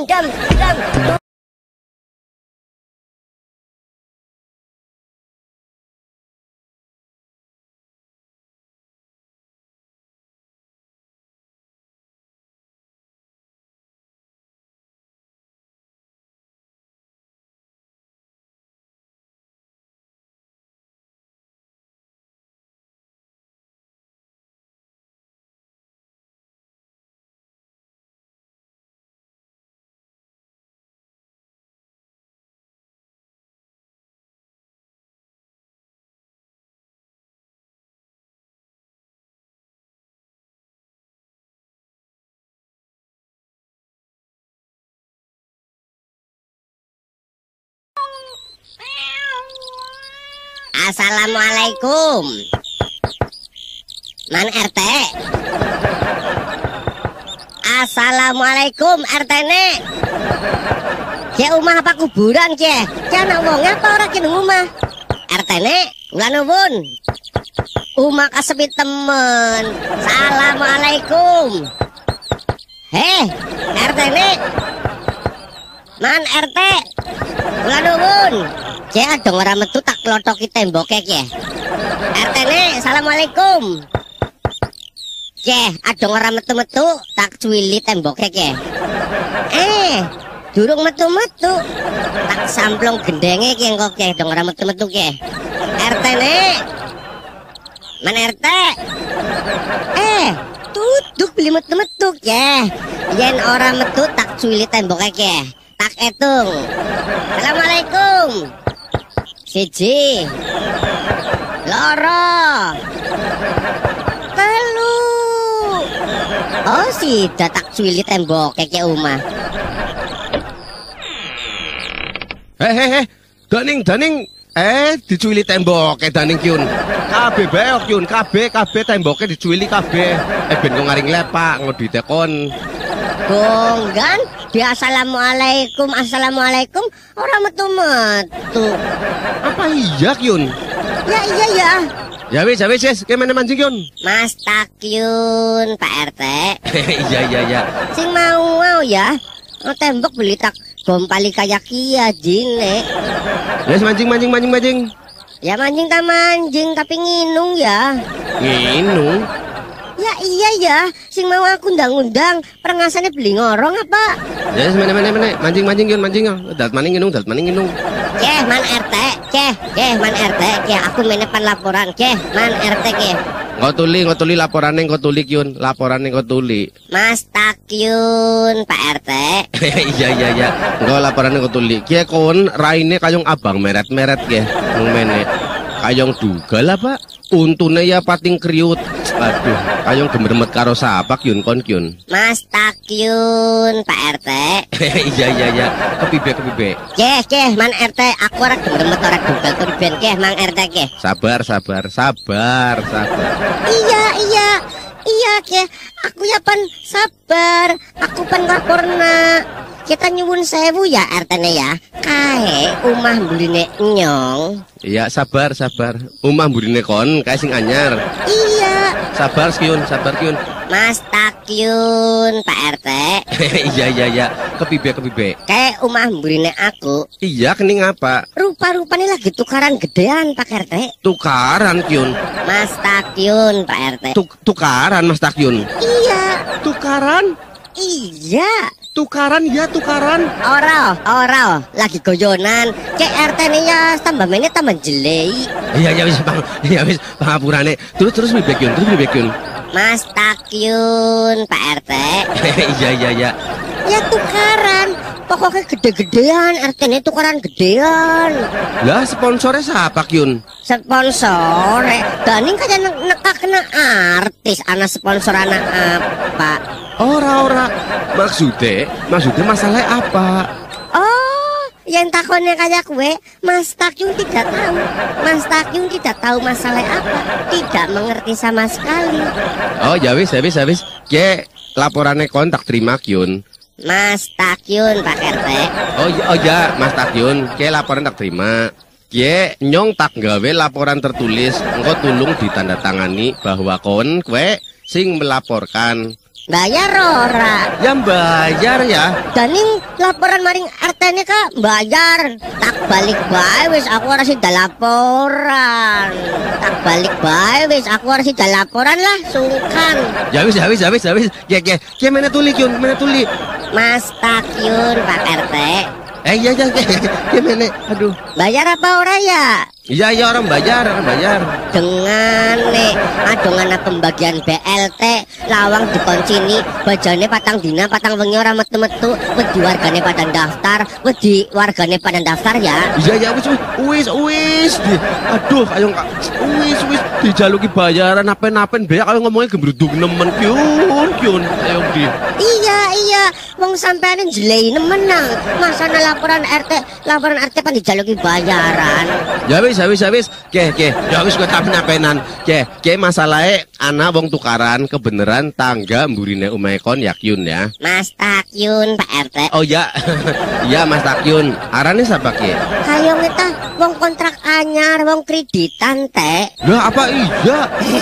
Assalamualaikum. Man RT. Assalamualaikum RT nek. Cek omah apa kuburan cek? Cek anak wong apa ora ki nang omah? RT nek, kula nuwun. Omah kasepi temen. Assalamualaikum. RT nek. Man RT. Kula nuwun. Cek adong ora metu tak klotoki temboke ya. RT nek, assalamualaikum. Cek adong ora metu-metu tak cuwili temboke ya. Durung metu-metu tak samplong gendenge ki engko ki dong ora metu-metu ki. RT nek. Man RT. Duduk beli metu-metu ya. Yen ora metu tak cuwili temboke ki. Tak etung. Assalamualaikum. Siji, loro, telu. Oh si tak cuwili tembok kayak omah. Daning. Dicuwili temboke Daning Kyun. Kabeh beok Kyun, kabeh temboke dicuwili kabeh. Ben kok ngaring lepak ngodite kon. Gonggan, assalamualaikum, orang metu-metu. Apa iya Kyun? Ya. Ya wis, kemana mancing Kyun? Mas Takyun, Pak RT. Iya. Sing mau ya. Tembok beli tak gompali kayak kia jine. Yes, mancing. Ya mancing tak mancing tapi nginung ya. Nginung? Ya iya ya, sing mau aku undang-undang, perengasannya beli ngorong apa? Ya, mana, mancing Kyun, mancing. Dat maning nginung. Man RT, man RT, aku menepan laporan, man RT, Kau tuli laporane kau tuli Kyun, kau tuli. Mas Takyun, Pak RT. Iya. Kau laporane kau tuli. Ki kon raine kayong abang meret-meret ke, mene. Kayong dugal apa? Untune ya pating kriut. Aduh, kayong gemermet karo sapa Kyun kon Kyun. Mas Takyun, Pak RT. Iya. Kepibe. Man RT, aku ora gemermet ora dugal priben Mang RT ke. Sabar. Iya, aku ya pan sabar. Aku pan laporna. Kita nyuwun sewu ya RT-ne ya. Kae omah mburine nyong. Iya, sabar. Omah mburine kon kae sing anyar. Iya. Sabar Kyun. Mas Takyun, Pak RT. Iya. Kepibe. Kae omah mburine aku. Iya, kening apa? Rupa-rupane lagi tukaran gedean Pak RT. Tukaran Kyun. Mas Takyun, Pak RT. Tukaran Mas Takyun. Iya. Tukaran? Iya. Tukaran. Ora, lagi goyonan. Kayak RT nih ya, tambah mainnya tambah jelek. Iya wis pangapurane. Terus piye Kyun? Mas Takyun, Pak RT. Iya. Ya tukaran. Pokoknya gede-gedean, RT-nya tukaran gedean. Lah sponsornya siapa Kyun? Sponsor, Daning kayak nekak kena artis, anak sponsor anak apa? Ora. Maksudnya masalahnya apa? Oh, yang takonnya kayak gue, Mas Takyun tidak tahu. Mas Takyun tidak tahu masalah apa, tidak mengerti sama sekali. Oh ya wis. Ke laporannya kontak terima Kyun. Mas Takyun, Pak RT. Oh ya Mas Takyun, ke laporan tak terima. Ke nyong tak gawe laporan tertulis, engko tulung ditandatangani bahwa kue sing melaporkan. Bayar ora? Ya bayar ya. Daning laporan maring RT-nya kak bayar. Tak balik bae wis aku ora sida laporan. Tak balik bae wis aku ora sida laporan lah sungkan. Ya wis. Ke mana tuli Kyun, mana tuli? Mas Takyun, Pak RT. Iya, ke mana? Aduh. Bayar apa ora ya? Iya orang bayar. Dengan nek adongan pembagian BLT lawang dikoncini bajane patang dina patang wengi ora metu-metu wedi wargane pada daftar ya. Iya wis. Aduh ayo wis dijaluki bayaran apen-apen beak ayo ngomongnya gembruduk nemen Kyun ayo di. Iya wong sampean jelei nemen nang masana laporan RT pan dijaluki bayaran. Ya wis. Ke. Ya wis kowe tapen-apenan. Ke masalahe ana wong tukaran kebeneran tangga mburine omahe kon ya Kyun ya. Mas Takyun, Pak RT. Oh ya. Iya Mas Takyun. Arane sapa Ke? Kayo ngeta wong kontrak anyar, wong kreditan teh. Lah apa iya?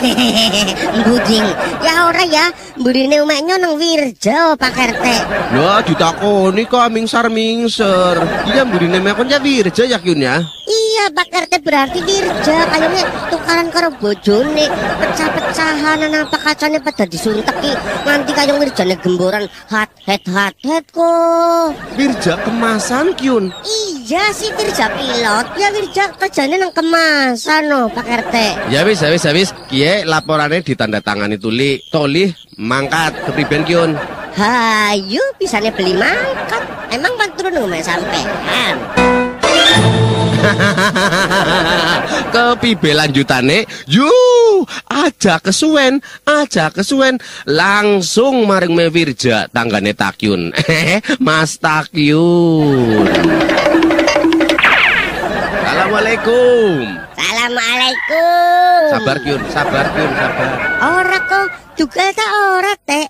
Buding. Ya ora ya, mburine omahnya nang Wirja Pak RT. Lah ditakoni kok mingser. Iya mburine omah kon ya Wirja ya Kyun ya. Iya Pak RT berarti Wirja kayaknya tukaran karo bojone pecah-pecahan apa kacane pada disunteki nanti kayak Wirjane gemboran head kok. Wirja kemasan Kyun. Iya sih Wirja pilot ya Wirja kerjane nang kemasan no Pak RT. Ya wis. Kie laporannya ditandatangani toli mangkat kepriben Kyun. Hayu bisane beli mangkat. Emang pantun ngomong sampean. Kepibe lanjutane? Aja kesuwen langsung maring Wirja tanggane Takyun. Mas Takyun. Assalamualaikum. Sabar Kyun. Ora kok juga tak ora teh.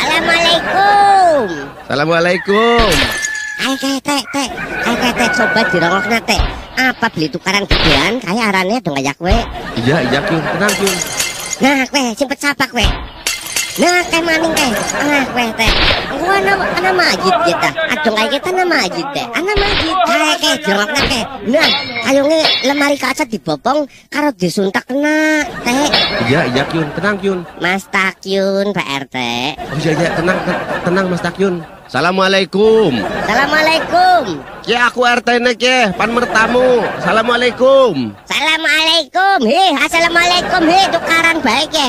Assalamualaikum. Ayo teh coba dirongokna teh. Apa beli tukaran gedean kayak arane dong kayak kue. Iya Kyun, tenang Kyun. Nah kue simpet sapa kue. Nah kue maning kue. Kue teh. Gua ana majid kita. Adong kayak kita ana majid teh. Ana majid. Kue dirongokna kue. Nah kayonge lemari kaca dibopong karo disuntak kena teh. Iya Kyun, tenang Kyun. Mas Takyun, Pak RT. Oh iya, tenang Mas Takyun. Assalamualaikum. Ya aku RT-ne ke, pan mertamu. Assalamualaikum. Assalamualaikum. Tukaran baik ya.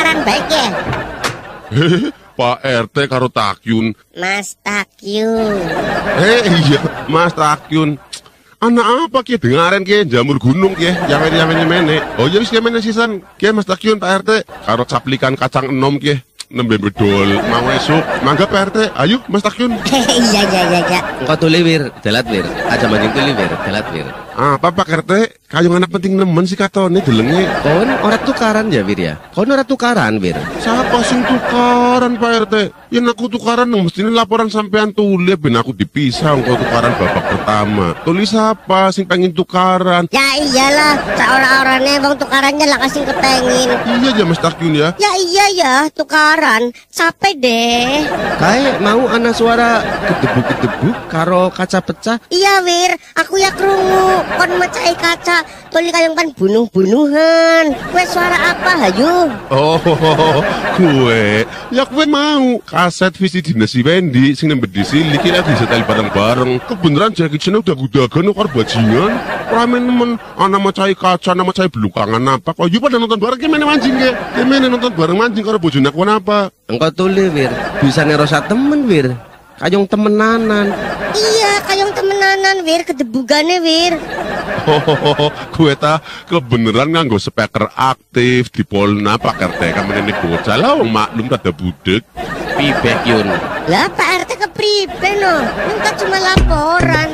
Pak RT karo Takyun. Mas Takyun. Iya Mas Takyun. Anak apa ki dengaren ki jamur gunung ki yawen mene. Oh ya wis mene sisan ki Mas Takyun Pak RT karo caplikan kacang enom ki nembe bedol mau esuk mangga Pak RT ayo Mas Takyun. Iya. Engko tuli Wir, dalat Wir. Aja mancing tuli Wir, dalat Wir. Apa Pak RT kayong anak penting nemen sih katone delenge. Kon ora tukaran ya Wir ya. Kon ora tukaran Wir. Siapa sing tukaran Pak RT? Ya aku tukaran mestine laporan sampean tuli ben aku dipisah engko tukaran babak pertama. Tulis apa sing pengen tukaran? Ya iyalah, seorang-orangnya bang tukarannya lah kasih kepengin. Iya ya Mas Takyun ya. Ya iya ya, tukaran. Capek deh. Kayak mau ana suara gedebuk-gedebuk karo kaca pecah. Iya Wir, aku ya krungu. Kon mecahi kaca, tuli kayong pan bunuh-bunuhan. Kue suara apa hayu? Oh, kue. Ya kue mau kaset visi dinasti Wendy sing nembe disilik iki lagi setel bareng-bareng. Kebeneran Jackie Chan udah gudagan karo bajingan. Ramen nemen ana mecahi kaca, ana mecahi belukangan apa. Kok yo pada nonton bareng kemene mancing ke? Kemene nonton bareng mancing karo bojone aku apa? Engko tuli Wir, bisa nerosa temen Wir. kayong temenanan. Iya, kayong temenanan, Wir, kedebugane, Wir. Gue ta kebeneran nganggo speaker aktif di Polna Pak RT kamene bocah lah wong maklum rada budek. Pibek Yun. Lah, Pak RT kepribe no? Minta cuma laporan.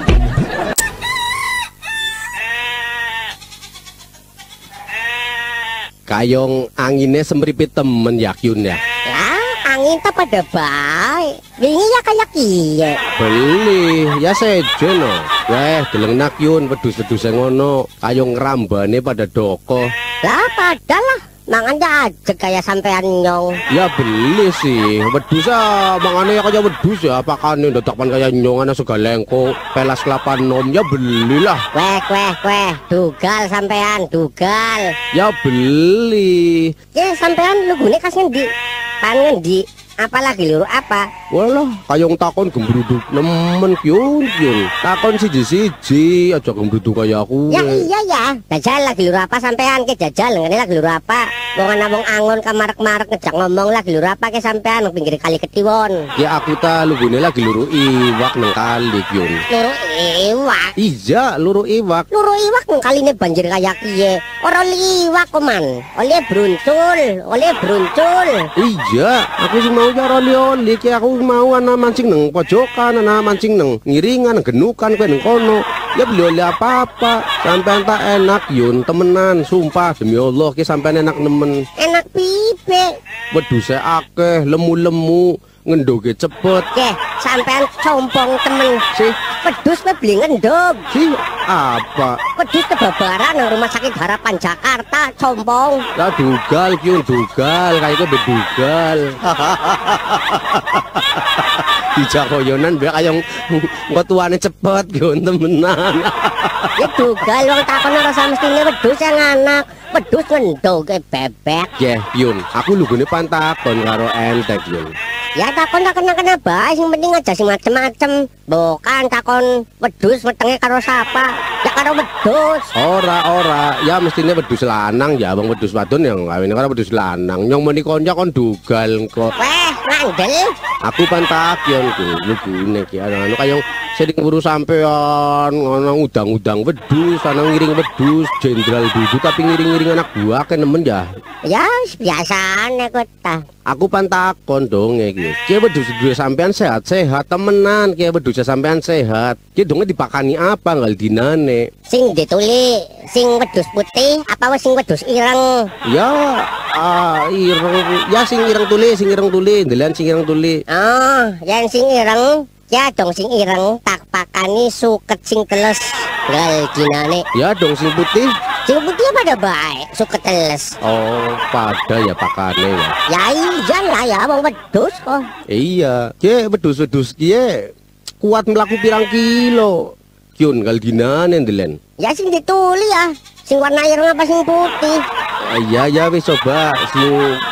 Kayong anginnya semripit temen ya Yun ya. Lah, angin tak pada baik. Wingi ya kayak kiye. Beli ya sejo no. Deleng nak Yun wedhus-wedhus ngono. Kayong ngrambane pada doko. Lah, padahal mangannya aja kayak sampean nyong. Ya beli sih. Wedhus mangane ya kaya wedhus ya. Pakane ndadakan kaya nyong ana segalengko. Pelas kelapa nom ya belilah. Weh, dugal sampean, dugal. Ya beli. Ya sampean lu gune kas ngendi? Pan ngendi? Apalagi luru apa? Walah, kayong takon gembruduk nemen Yun. Takon siji-siji aja gembruduk kaya aku. Ya iya ya. Jajal lagi luru apa sampean ke jajal ngene lagi luru apa? Wong ana wong angon kamarek-marek ngejak ngomong lagi luru apa ke sampean nang pinggir kali Ketiwon. Ya aku ta lugune lagi luru iwak nang kali Yun. Luru iwak. Iya, luru iwak. Luru iwak nang kaline banjir kaya kiye. Ora liwak koman. Oleh bruncul. Iya, aku sih mau ya oli-oli ki aku mau ana mancing nang pojokan, ana mancing nang ngiringan, nang genukan kowe nang kono. Ya beli oli apa-apa. Sampean tak enak Yun, temenan, sumpah demi Allah ki sampean enak nemen. Enak pipe. Wedhuse akeh, lemu-lemu, ngendoge cepet. Sampean sombong temen. Sih, Wedhus kowe beli ngendog. sih apa? Wedhus kebabaran nang Rumah Sakit Harapan Jakarta, sombong. Lah dugal Yun, dugal kayaknya bedugal. Dijak koyonan be kayong ketuane cepet Yun temenan. Ya dugal wong takon ora samestine wedhus yang anak. Wedhus ngendog bebek. Yun, aku lugune pantakon karo entek Yun. Ya takon tak kena bae sing penting aja sing macem-macem. Bukan takon wedhus wetenge karo sapa? Ya karo wedhus. Ora, ya mestine wedhus lanang ya, wong wedhus wadon yang kawin karo wedhus lanang. Nyong meni konco kon dugal kok. Weh, ngandel. Aku pantakon ku lugune ki anu kayong sering buru sampean ngono udang-udang wedhus, ana ngiring wedhus, jenderal dudu tapi ngiring-ngiring anak buah ke nemen ya. Ya biasane kok ta. Aku pantakon dong iki. Ki wedhus duwe sampean sehat-sehat temenan, ki wedhus sampean sehat. Ki donge dipakani apa ngal dinane? Sing dituli, sing wedhus putih apa wis sing wedhus ireng? Ya, ireng. Ya sing ireng tuli, ndelan sing ireng tuli. Oh, yang sing ireng. Ya dong sing ireng tak pakani suket sing teles. Gal dinane. Ya dong sing putih. Sing putih pada baik, suket teles. Oh, pada ya pakane ya. Ya iya lah ya wong wedhus kok. Iya, ki wedhus-wedhus ki kuat mlaku pirang kilo. Kyun ngal dinane ndelen. Ya sing dituli ya. Sing warna ireng apa sing putih? Ya wis coba sing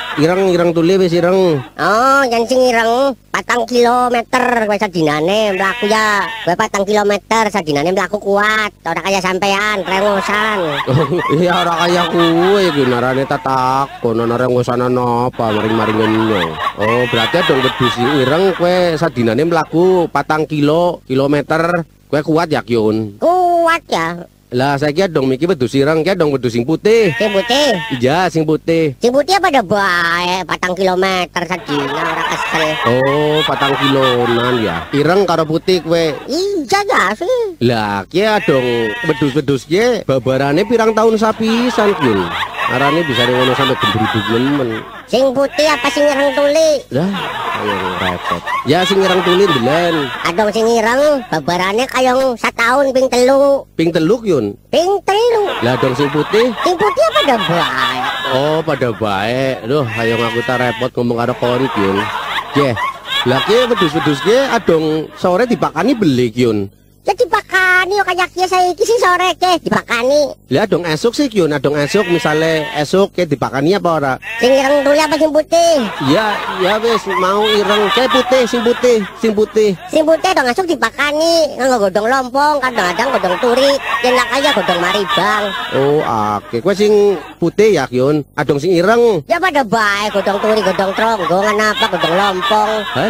ireng tuli wis ireng. Oh, yang sing ireng 4 kilometer kowe sadinane mlaku ya. Kowe 4 kilometer sadinane mlaku kuat. Ora kaya sampean rengosan. Iya ora kaya kuwe iki narane tatakon ana rengosan napa maring-maringen. Oh, berarti dong wedhus sing ireng kowe sadinane mlaku 4 kilometer. Kowe kuat ya, Kyun? Kuat ya. Lah saya kira dong miki wedhus ireng kaya dong wedhus sing putih. Sing putih. Iya, sing putih. Sing putih apa ada bae 4 kilometer sadina ora kesel. Oh, 4 kilonan ya. Ireng karo putih kowe. Iya ya sih. Lah, kia dong wedhus-wedhus ki babarane pirang tahun sapisan, Kyun. Arane bisa ngono sampe gembruduk nemen. Sing putih apa sing ireng tuli? Lah, ayo repot. Ya sing ireng tuli ndelen. Adong sing ireng babarane kayong setahun ping 3. Ping teluk Yun. Ping 3. Lah dong sing putih. Sing putih apa ada bae? Oh, pada baik. Duh, ayo aku tak repot ngomong karo kon Kyun. Ye. Lah ki wedhus-wedhus ki adong sore dipakani beli Kyun. Ya dipakani yo kayak kiye saiki sing sore ke dipakani. Lah dong esuk sih Kyun, adong esuk misale esuk ke dipakani apa ora? Sing ireng tuli apa sing putih? Ya wis mau ireng ke putih, sing putih. Sing putih dong esuk dipakani nganggo godhong lompong, kadang-kadang godhong turi, yen lak kaya godhong maribang. Oh, oke. Kowe sing putih ya Kyun, adong sing ireng. Ya pada bae godhong turi, godhong tronggo, apa godhong lompong. Halah,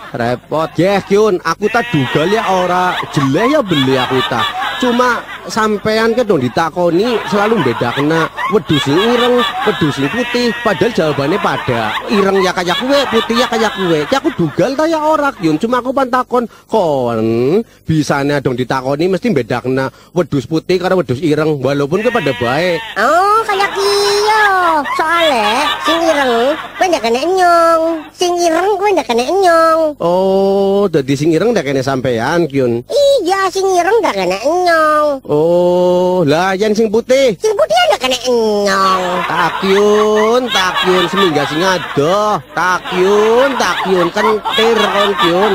repot. Yeh Kyun, aku tak duga ya ora jeleh ya beli aku tak. Cuma sampean ke dong ditakoni selalu beda kena wedhus sing ireng, wedhus sing putih, padahal jawabannya pada ireng ya kayak kue, putih ya kayak kue. Ya aku dugal ta ya ora Kyun, cuma aku pantakon kon bisanya dong ditakoni mesti beda kena wedhus putih karo wedhus ireng walaupun ke pada baik. Oh, kayak kiyo. Soalnya sing ireng kowe ndak kena nyong, sing ireng kowe ndak kena nyong. Oh, dadi sing ireng ndak kene sampean Kyun. Iya, sing ireng ndak kena nyong. Oh, lah yang sing putih. Sing putih ndak kena nyong. Takyun, semingga sing adoh. Takyun, kentir kon Kyun.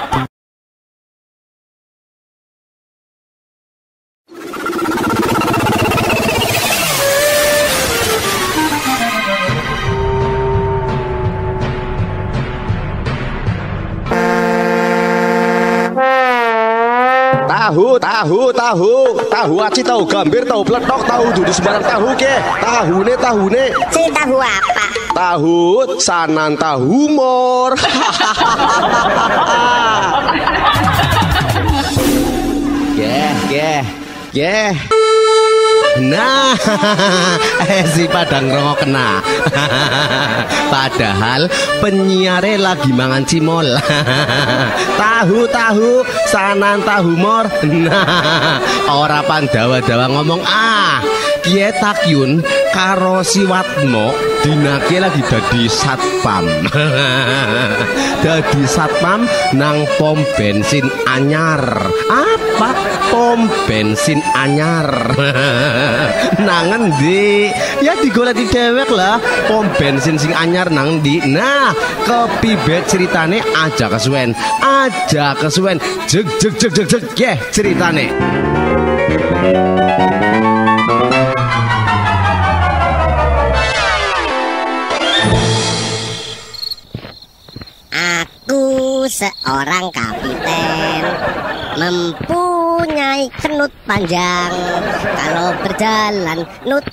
Tahu aci, tahu gambir, tahu peletok, tahu dudu sembarang tahu ke. Tahune. Si tahu apa? Tahu sanan tahu humor. Yeh. Nah, si padang rongok kena. Padahal penyiare lagi mangan cimol. Tahu, sanan tahu humor. Nah, ora pandawa-dawa ngomong Kiye Takyun karo Siwatmo dinake lagi dadi satpam. Dadi satpam nang pom bensin anyar. Apa? Pom bensin anyar. Nang endi? Ya digoleki dhewek lah. Pom bensin sing anyar nang endi? Nah, kepibet ceritane aja kesuwen. Jeg ceritane. Aku seorang kapiten mempunyai kenut panjang. Kalau berjalan nut.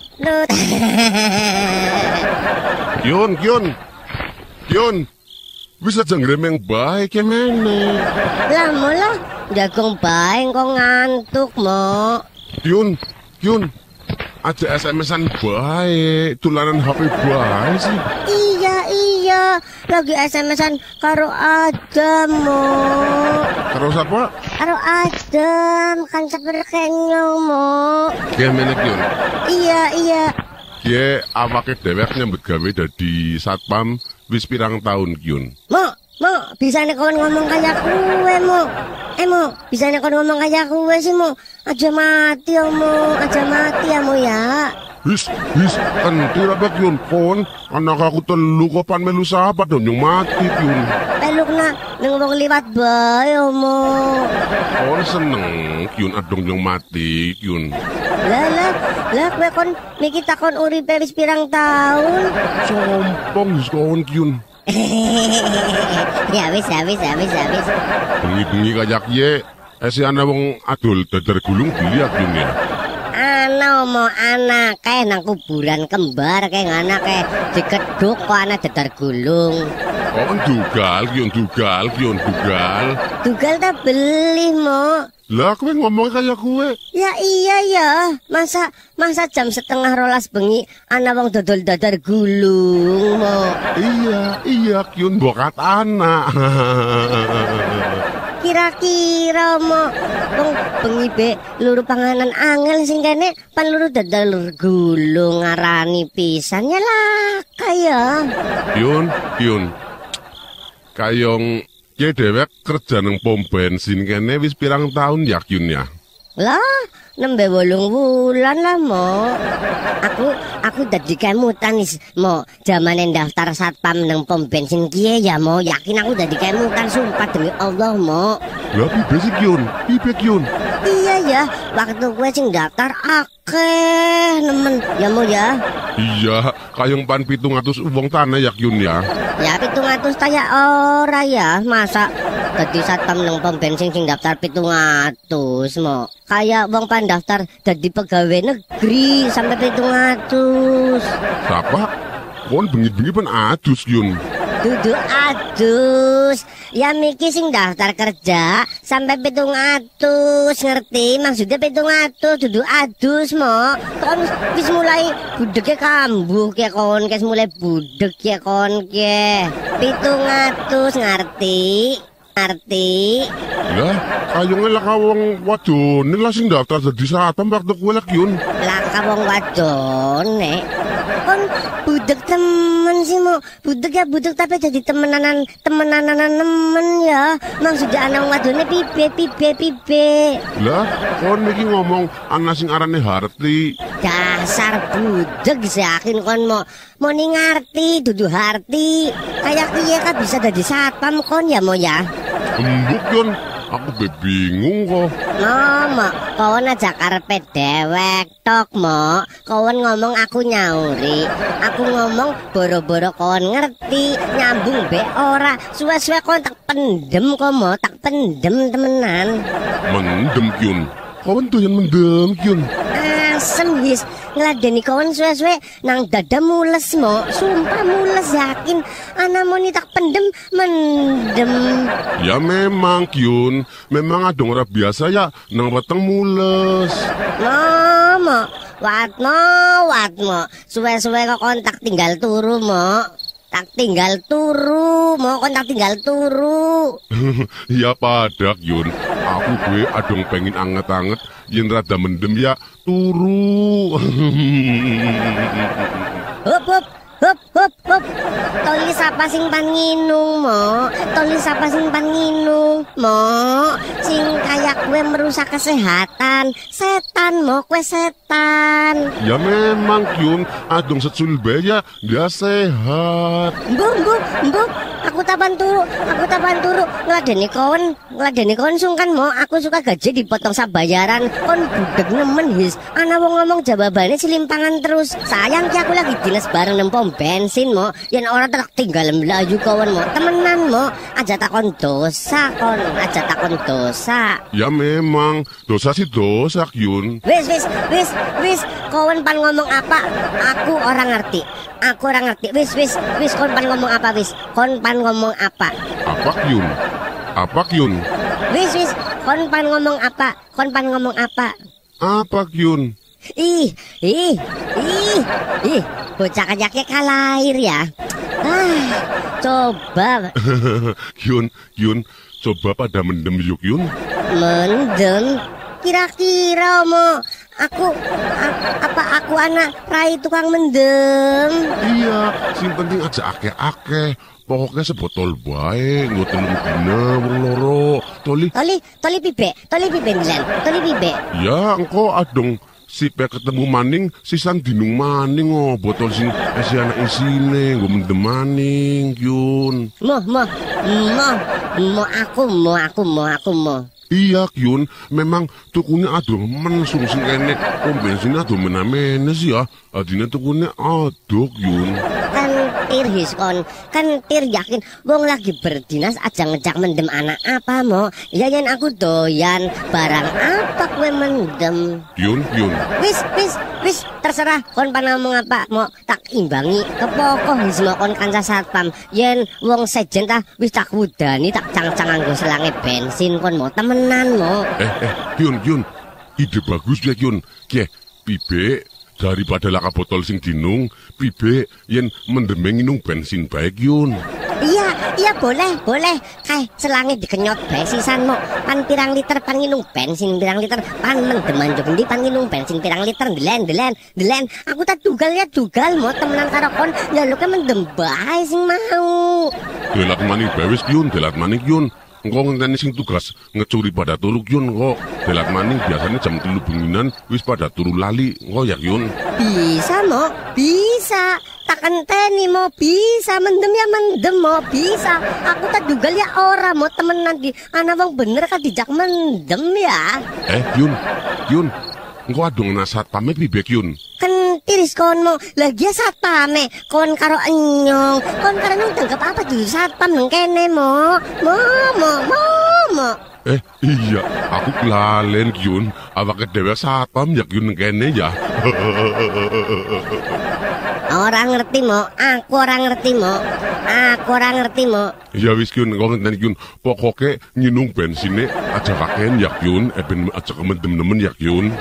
Kyun, bisa jenggremeng baik ya mene. Lah mola jagung bae kok ngantuk mo. Kyun, aja SMS-an baik, tulanan HP baik sih. Iya, lagi SMS-an karo Adam mo. Karo siapa? Karo Adam, kan seperkenyong mo. Gimana Kyun? Iya. Kiye awake dhewek nyambut gawe dadi satpam wis pirang tahun Kyun. Mo, bisa nih kawan ngomong kayak kue mo. Bisa nih kawan ngomong kayak kue sih mo. Aja mati ya mo ya. Wis, entir apa Kyun? Kon, anak aku telu kopan melu sahabat dong yang mati Kyun. Peluk na, nang wong liwat bae mo. Kon seneng Kyun adong yang mati Kyun. Lah kue kon mikir takon uripe wis pirang tahun. Sompong wis kon Kyun. Ya wis. Bengi-bengi kayak ye, si ana wong adol dadar gulung beli Kyun ya. Anak kayak nang kuburan kembar kayak anak kayak dikeduk kok anak dadar gulung. Oh, dugal Kyun. Dugal tak beli mo. Lah kowe ngomong kayak kue. Ya iya ya. Masa jam 11:30 bengi ana wong dodol dadar gulung mo. Iya Kyun bokat anak. Kira-kira mo wong bengi be luru panganan angel sing kene pan luru dadar gulung ngarani pisan ya lah kaya. Kyun. Kayong ya dewek kerja nang pom bensin kene wis pirang tahun ya Kyun ya. Lah, nembe 8 bulan lah mo. Aku dadi kemutan wis mo. Jamane daftar satpam nang pom bensin kiye ya mo. Yakin aku dadi kemutan sumpah demi Allah mo. Lah piye sih Kyun? Iya ya, waktu gue sing daftar akeh nemen ya mo ya. Iya, kayong pan 700 wong tanah ya Kyun ya. Ya 700 taya ora ya. Masa dadi satpam nang pom bensin sing daftar 700 mo. Kayak wong pan daftar dadi pegawai negeri sampai 700. Siapa? Kon bengi-bengi pan adus Kyun. dudu adus. Ya miki sing daftar kerja sampai 700, ngerti? Maksudnya 700 dudu adus mo. Kon wis mulai budeke kambuh ke kon, kes mulai budek ya kon ke. 700 ngerti? Ngerti? Lah, kayaknya lah kawang wadone lah sing daftar jadi satpam waktu kowe lek Yun. Lah kawang wadone. Kon budek temen sih mo. Budek ya budek tapi jadi temenanan nemen ya. Maksudnya anak wadone pibe. Lah, kon iki ngomong ana sing arane Harti. Dasar budek yakin kon mau ning ngerti dudu Harti. Kayak piye kan bisa jadi satpam kon ya mo ya. Embuk Yun, aku bingung kok. Ngomong, kawan aja karpet dewek tok mo. Kawan ngomong aku nyauri. Aku ngomong boro-boro kawan ngerti. Nyambung be ora. Suwe-suwe kon tak pendem kok mo. Tak pendem temenan. Mendem Yun. Kawan tuh yang mendem Yun. Asem his. Ngeladeni kawan suwe-suwe nang dada mules mo. Sumpah mules yakin. Ana mau tak pendem mendem. Ya memang Yun, memang adong ora biasa ya nang weteng mules. Mo, watmo. Suwe-suwe kok kontak tinggal turu mo. Tak tinggal turu, mo kontak tinggal turu. Ya padak Yun, aku gue adong pengen anget-anget, yen rada mendem ya turu. Hup. Toli sapa sing pan nginung mo. Toli sapa sing pan nginung mo. Sing kayak gue merusak kesehatan. Setan mo, kue setan. Ya memang Yun, adong setsul ya dia sehat. Mbuk. Aku taban turu. Ngladeni kon sungkan mo. Aku suka gaji dipotong sabayaran. Kon budek nemen his. Ana wong ngomong jawabane selimpangan terus. Sayang ki aku lagi dinas bareng nang pom bensin mo. Yen ora tak tinggal melayu kawan mo. Temenan mo. Aja takon dosa kon. Ya memang, dosa sih dosa Yun. Wis. Kawan pan ngomong apa? Aku orang ngerti. Wis kon pan ngomong apa wis? Kon pan ngomong apa? Apa Yun? Wis, kon pan ngomong apa? Apa Yun? Ih, bocah kajaknya kalahir ya. Coba. Yun, coba pada mendem yuk Yun. Mendem? Kira-kira mo aku anak rai tukang mendem. Iya, sing penting aja akeh-akeh. Pokoknya sebotol bae, nggo telung dina wong loro. Toli pibe Dilan. Ya, engko adong sipe ketemu maning, sisan dinung maning botol sing ana isine, nggo mendem maning, Yun. Mo. Iya Yun, memang tukunya aduh mensung sing kene bensin aduh menamene sih ya. Adine tukunya aduk Yun. Kan tir yakin wong lagi berdinas aja ngejak mendem anak apa mo. Ya yen aku doyan barang apa kue mendem. Yun. Wis terserah kon pan ngomong apa mau tak imbangi kepokoh wis mo kon kanca satpam. Yen wong sejen ta wis tak wudani tak cang-cang nganggo selange bensin kon mo temenan mo. Yun. Ide bagus ya Yun. Ki pibe daripada laka botol sing dinung, pibe yen mendeme nginung bensin baik Yun. Iya boleh. Kayak selange dikenyot bae sisan mo. Pan pirang liter pan nginung bensin pirang liter. Pan mendeman jog endi pan nginung bensin pirang liter delen. Aku tak dugal mo temenan karo kon. Nyaluke mendem bae sing mau. Delat maning bae wis Yun. Engko ngenteni sing tugas ngecuri pada turu Yun kok. Delat maning biasanya jam 3 benginan wis pada turu lali engko ya Yun. Bisa mo, bisa. Tak enteni mo, bisa mendem ya mendem mo, bisa. Aku tak dugal ya ora mo temenan di ana wong bener kan dijak mendem ya. Yun. Engko adong satpame pibe Yun. Kan tiris kon mo, lagi satpame kon karo enyong. Kon karo nang tanggap apa dulu satpam nang kene mo. Mo. Iya, aku kelalen Yun. Awake dhewe satpam ya Yun kene ya. Orang ngerti mo, aku orang ngerti mo, aku orang ngerti mo. Ya wis Kyun, kok ngenteni Kyun, pokoke nyinung bensine aja kakean ya Kyun, ben aja kemen-temen ya Kyun.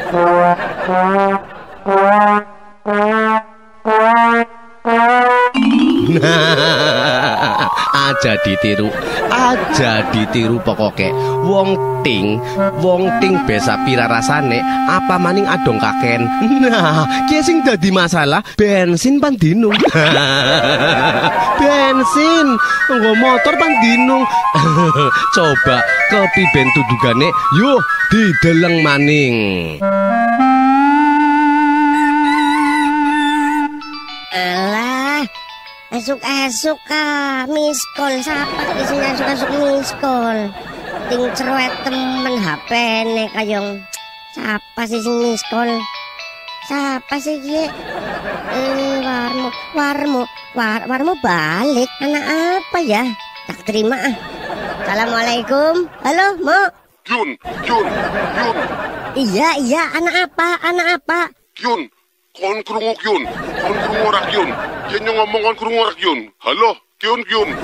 aja ditiru pokoknya wong ting besa pira rasane apa maning adong kaken. Nah kia sing dadi masalah bensin pandinung. Bensin nggo motor pandinung. Coba kepiben tudugane yuk dideleng maning. Alah, esuk-esuk miskol siapa di sini esuk-esuk miskol. Ting cerewet temen HP ne kayong. Siapa sih sing miskol? Siapa sih dia? Warmo balik. Anak apa ya? Tak terima ah. Assalamualaikum. Halo, Mo. Kyun. Iya, anak apa? Kyun, kon krungu Kyun. Kon krungu ora Kyun. Yen yo ngomong kon krungu ora Kyun. Halo, Kyun.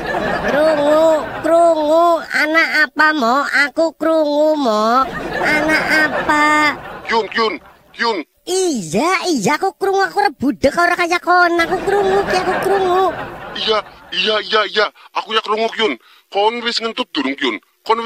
Krungu, anak apa Mo? Aku krungu Mo. Anak apa? Kyun. Iya, aku krungu, aku ora budek ora kaya kon. Aku krungu. Iya. Aku ya krungu Kyun. Kon wis ngentut durung Kyun? Kyun.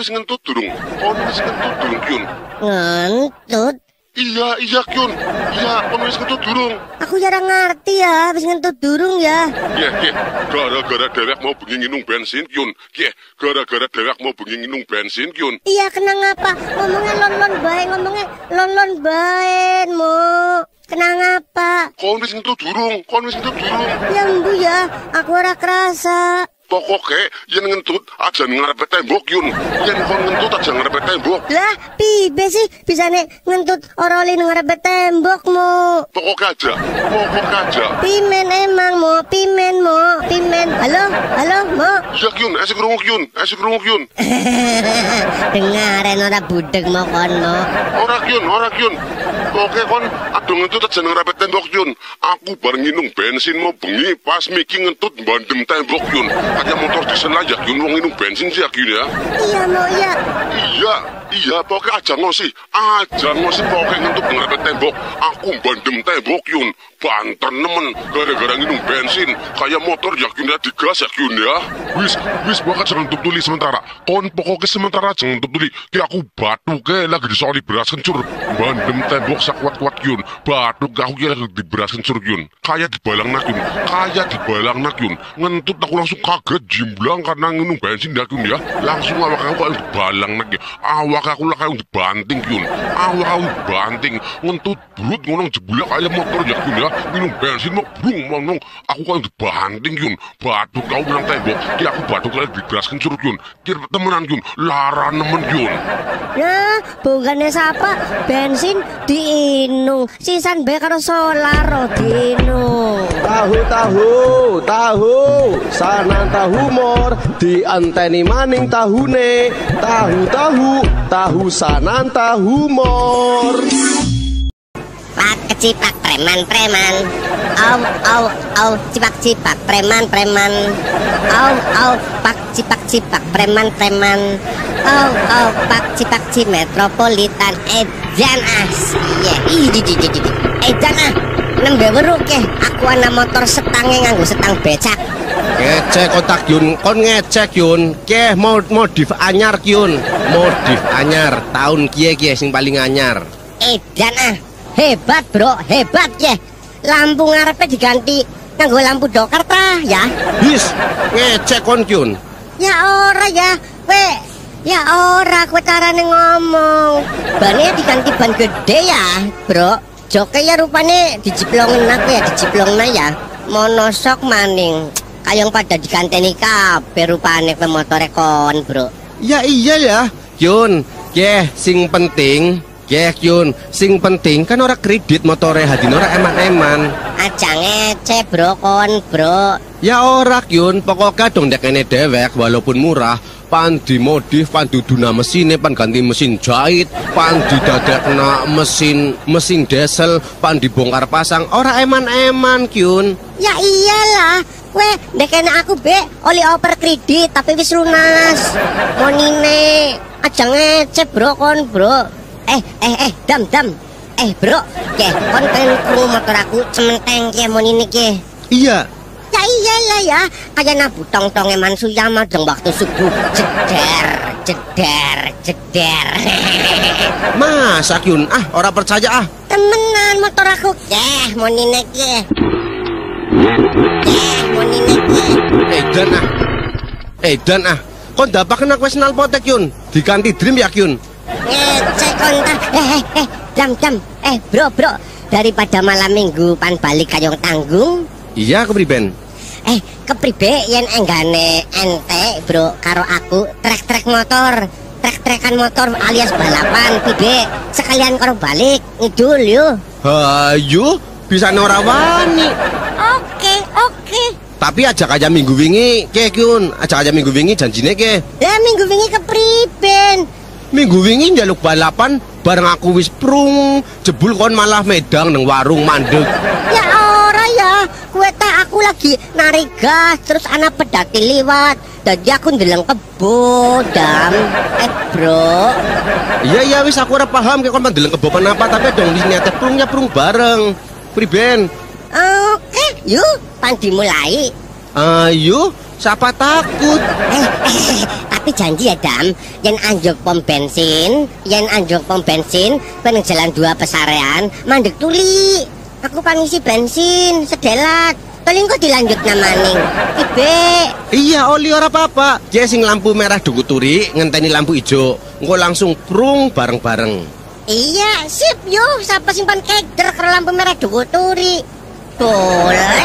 Ngentut? Iya Kyun. Iya, kon wis ngentut durung? Aku jarang ngerti ya, habis ngentut durung ya. Iya. Gara-gara dewek mau bengi nginung bensin Kyun. Gara-gara dewek mau bengi nginung bensin Kyun. Iya, kenang apa? Ngomongnya lon bae, Mo. Kenang apa? Kon wis ngentut durung? Ya mbu ya, aku ora kerasa. Pokoknya yen ngentut aja ngarepe tembok Kyun. Yen kon ngentut aja ngarepe tembok. Lah, pibe sih bisane ngentut ora oleh ngarepe tembok, Mo. Pokoknya aja. Pimen emang, Mo. Pimen. Halo, Mo. Iya Kyun, esik krungu Kyun. Dengaren ora budek mo kon, Mo. Ora Kyun. Pokoknya kon aduh ngentut aja ngarepe tembok Kyun. Aku bareng nginung bensin mau bengi pas miki ngentut bandem tembok Kyun. Hanya motor diesel aja Kyun, wong nginung bensin sih Kyun ya. Iya, Mo, iya. Iya, pokoknya aja ngosi pokoknya ngentut ngarepe tembok. Aku bandem tembok Kyun. Banten nemen gara-gara nginung bensin kayak motor ya Kyun ya digas ya Kyun ya. Wis pokoknya jangan tutup tuli sementara. Kon pokoknya sementara jangan tutup tuli. Kayak aku batuk lagi disoli beras kencur. Bandem tembok sakuat-kuat Kyun. Batuk aku lagi di beras kencur Kyun. Kayak dibalang nak Kyun. Ngentut aku langsung kaget jimblang karena nginung bensin ya Kyun ya. Langsung awak aku kayak dibalang nak ya. Awak aku lah kayak dibanting Kyun. Ngentut brut ngonong jebulak kayak motor ya Kyun ya. Minum bensin mau brung monong. Aku kayak dibanting Kyun. Batuk kau bilang tembok. Kira aku batuk lagi di beras kencur Kyun. Kira temenan Kyun. Lara nemen Kyun. Nah, bukannya siapa? Bensin diinung. Sisan be karo solar diinung. Tahu sanan tahu mor dianteni maning tahune. Tahu sanan tahu mor. Pak kecipak preman. Au cipak preman. Au pak cipak preman. Au pak cipak metropolitan edan iya. Edan nembe weruk ke aku ana motor setange nganggo setang becak. Ngecek kotak Yun, kon ngecek Yun. Modif anyar Kyun. Modif anyar tahun kie sing paling anyar. Edan hebat bro, hebat ya. Lampu ngarepe diganti nganggo lampu Dokarta ya. Bis ngecek kon Kyun. Ya ora ya, ya ora kowe carane ngomong. Bannya diganti ban gede ya, bro. Joke ya rupane dijiplongen aku ya, dijiplongna ya. Monosok maning. Kayong pada diganteni kabeh rupane kowe motore kon, bro. Ya iya ya Kyun. Sing penting Keh Kyun, sing penting kan ora kredit motore hadine ora eman-eman. Aja ngece bro kon bro. Ya ora Kyun, pokoknya dong dekene dewek walaupun murah, pan dimodif, pan duduna mesine, pan ganti mesin jahit, pan didadekna mesin diesel, pan dibongkar pasang, ora eman-eman Kyun. Ya iyalah, weh dekene aku be oli oper kredit tapi wis lunas. Monine aja ngece bro kon bro. Dam. Bro, ke kon pengen krungu motor aku cementeng ke monine ke. Iya. Ya iyalah ya, kayak nabu tong-tong eman suyama dong waktu subuh. Jeder. Masa Kyun, ora percaya Temenan motor aku, monine ke. Monine ke. Edan kon dapaken aku wis nalpotek Kyun. Diganti Dream ya Kyun. Ngecek kontak. Dam. Bro. Daripada malam minggu pan balik kayong tanggung. Iya, kepriben? Kepribe yen enggane ente, bro, karo aku trek-trekan motor alias balapan, pibe. Sekalian karo balik ngidul yo. Hayu, bisa ora wani. Oke. Tapi ajak aja minggu wingi, ke Kyun. Ajak aja minggu wingi janjine ke. Lah minggu wingi kepriben? Minggu wingi njaluk balapan bareng aku wis prung, jebul kon malah medang nang warung mandeg. Ya ora ya, kue teh aku lagi narik gas terus anak pedati liwat. Jadi aku ndeleng kebo, Dam. Bro. Iya wis aku ora paham ke kon ndeleng kebo apa tapi dong wis niate prung bareng. Priben? Oke, yuk, pan dimulai. Ayo, siapa takut? Tapi janji ya Dam, yen anjok pom bensin, peneng jalan 2 pesarean, mandek tuli. Aku pangisi bensin, sedelat. Paling kok dilanjut namaning. Ibe. Iya, oli ora apa-apa. Dia sing lampu merah dukuturi, ngenteni lampu hijau. Engko langsung prung bareng-bareng. Iya, sip yuk. Siapa simpan keder ke lampu merah dukuturi. Boleh.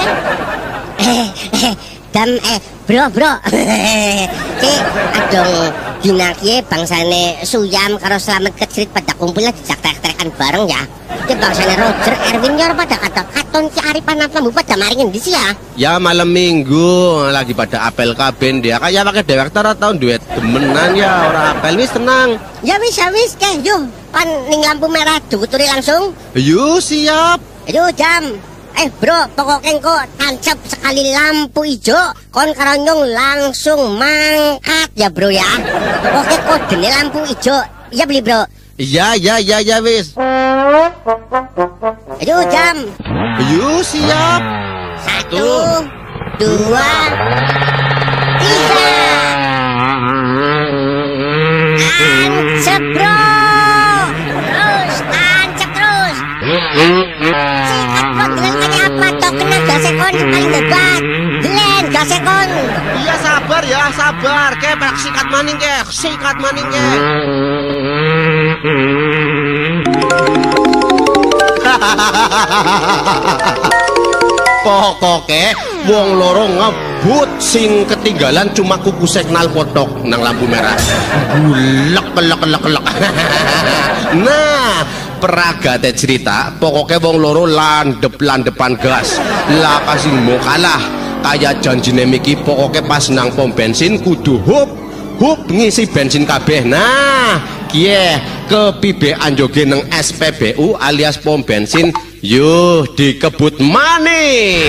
Dam, bro. Cik, adong dina kie bangsane Suyam karo Slamet Kecrit pada kumpulnya dijak trek-trekan bareng ya. Cik bangsane Roger, Erwin nyor pada katon si Arifan Lambu pada maringin di ya. Ya malam minggu lagi pada apel kaben dia kayak pakai dewek tara tahun duet demenan ya orang apel wis tenang. Ya wis ke yuk pan ning lampu merah dukuturi langsung. Yuk siap. Ayo Jam. Bro, pokoknya kok tancap sekali lampu hijau, kon karonyong langsung mangkat ya bro ya. Pokoknya kodenya lampu hijau, iya beli bro. Iya wis. Ayo Jam. Ayo siap. 1, 2, 3. Tancap bro. Tancap terus. Sikat bro, dengan kayak apa toh kena gasekon paling hebat. Glen gasekon. Iya sabar. Ke pak sikat maning ke. Pokoknya wong loro ngebut sing ketinggalan cuma kuku signal potok nang lampu merah. Kelek. Nah, peragate cerita pokoknya wong loro landepan gas. Lah kasih mau kalah kayak janjine Miki pokoknya pas nang pom bensin kudu hup ngisi bensin kabeh. Nah, kie kepibe anjoge nang SPBU alias pom bensin. Yuh dikebut maning.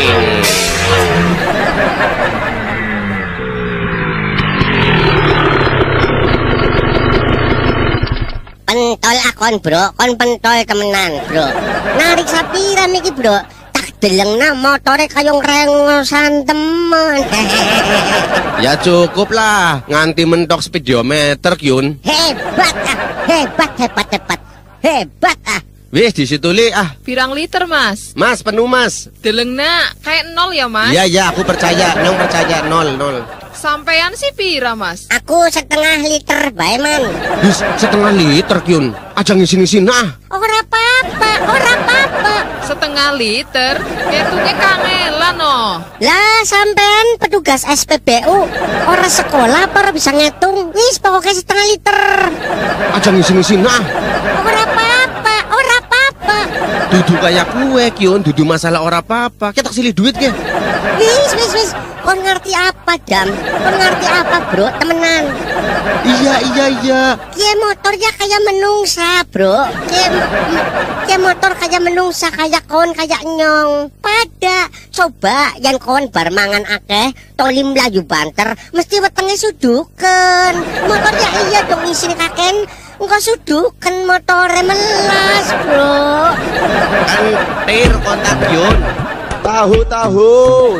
Pentol akon bro, kon pentol temenan bro. Narik sapira miki bro. Tak delengna motore kayong rengosan temen. Ya cukup lah, nganti mentok speedometer Kyun. Hebat ah. Wis disituli Pirang liter mas? Mas penuh mas. Delengna kayak 0 ya mas? Iya aku percaya, nong percaya 0. Sampean sih pira mas? Aku setengah liter bae man. Wis setengah liter Kyun. Aja ngisi-ngisi Ora apa-apa. Setengah liter? Hitungnya kangelan no. Lah sampean petugas SPBU ora sekolah apa ora bisa ngitung. Wis pokoknya setengah liter. Aja ngisi-ngisi Ora apa-apa. Dudu kayak kue Kyun, dudu masalah ora apa-apa. Kita silih duit ke. Wis. Kon ngerti apa, Dam? Kon ngerti apa, Bro? Temenan. Iya. Kia motor ya kayak menungsa, Bro. Kia motor kayak menungsa, kayak kon, kayak nyong. Pada coba yang kon bar mangan akeh, tolim layu banter, mesti wetenge suduken. Motor ya iya dong isin kaken. Engkau suduken motore melas, Bro. Antir kontak Kyun. Tahu.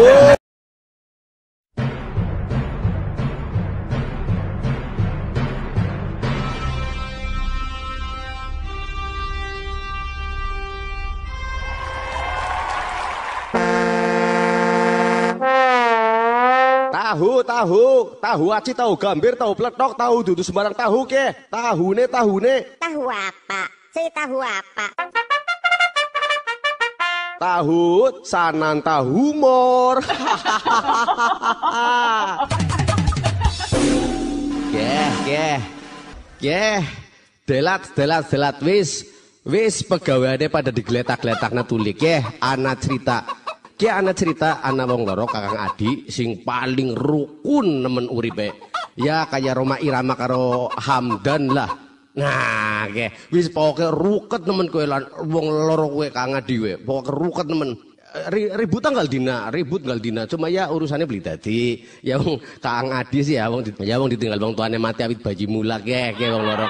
Tahu aci, tahu gambir, tahu pletok, tahu dudu sembarang tahu ke. Tahune. Tahu apa? Saya tahu apa? Tahu sananta humor. Delat wis pegawaiane pada digeletak-geletakna tulik ana cerita ana wong loro kakang adik sing paling rukun nemen uripe. Ya kayak Roma Irama karo Hamdan lah. Nah, wis pokoke ruket nemen kowe lan wong loro kowe kakang adik kowe. Pokoke ruket nemen. Ribut tanggal dina. Cuma ya urusannya beli tadi. Ya wong kakang adik sih ya wong ditinggal wong tuane mati awit baji mulak wong loro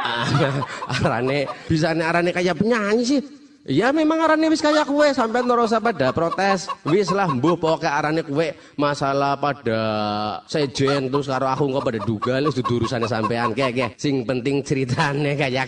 arane kayak penyanyi sih. Ya memang arane wis kayak kue sampai norosa pada protes. Wis lah mbuh pokoke arane kue masalah pada sejen terus karo aku kok pada duga wis dudu urusane sampean sing penting ceritane kayak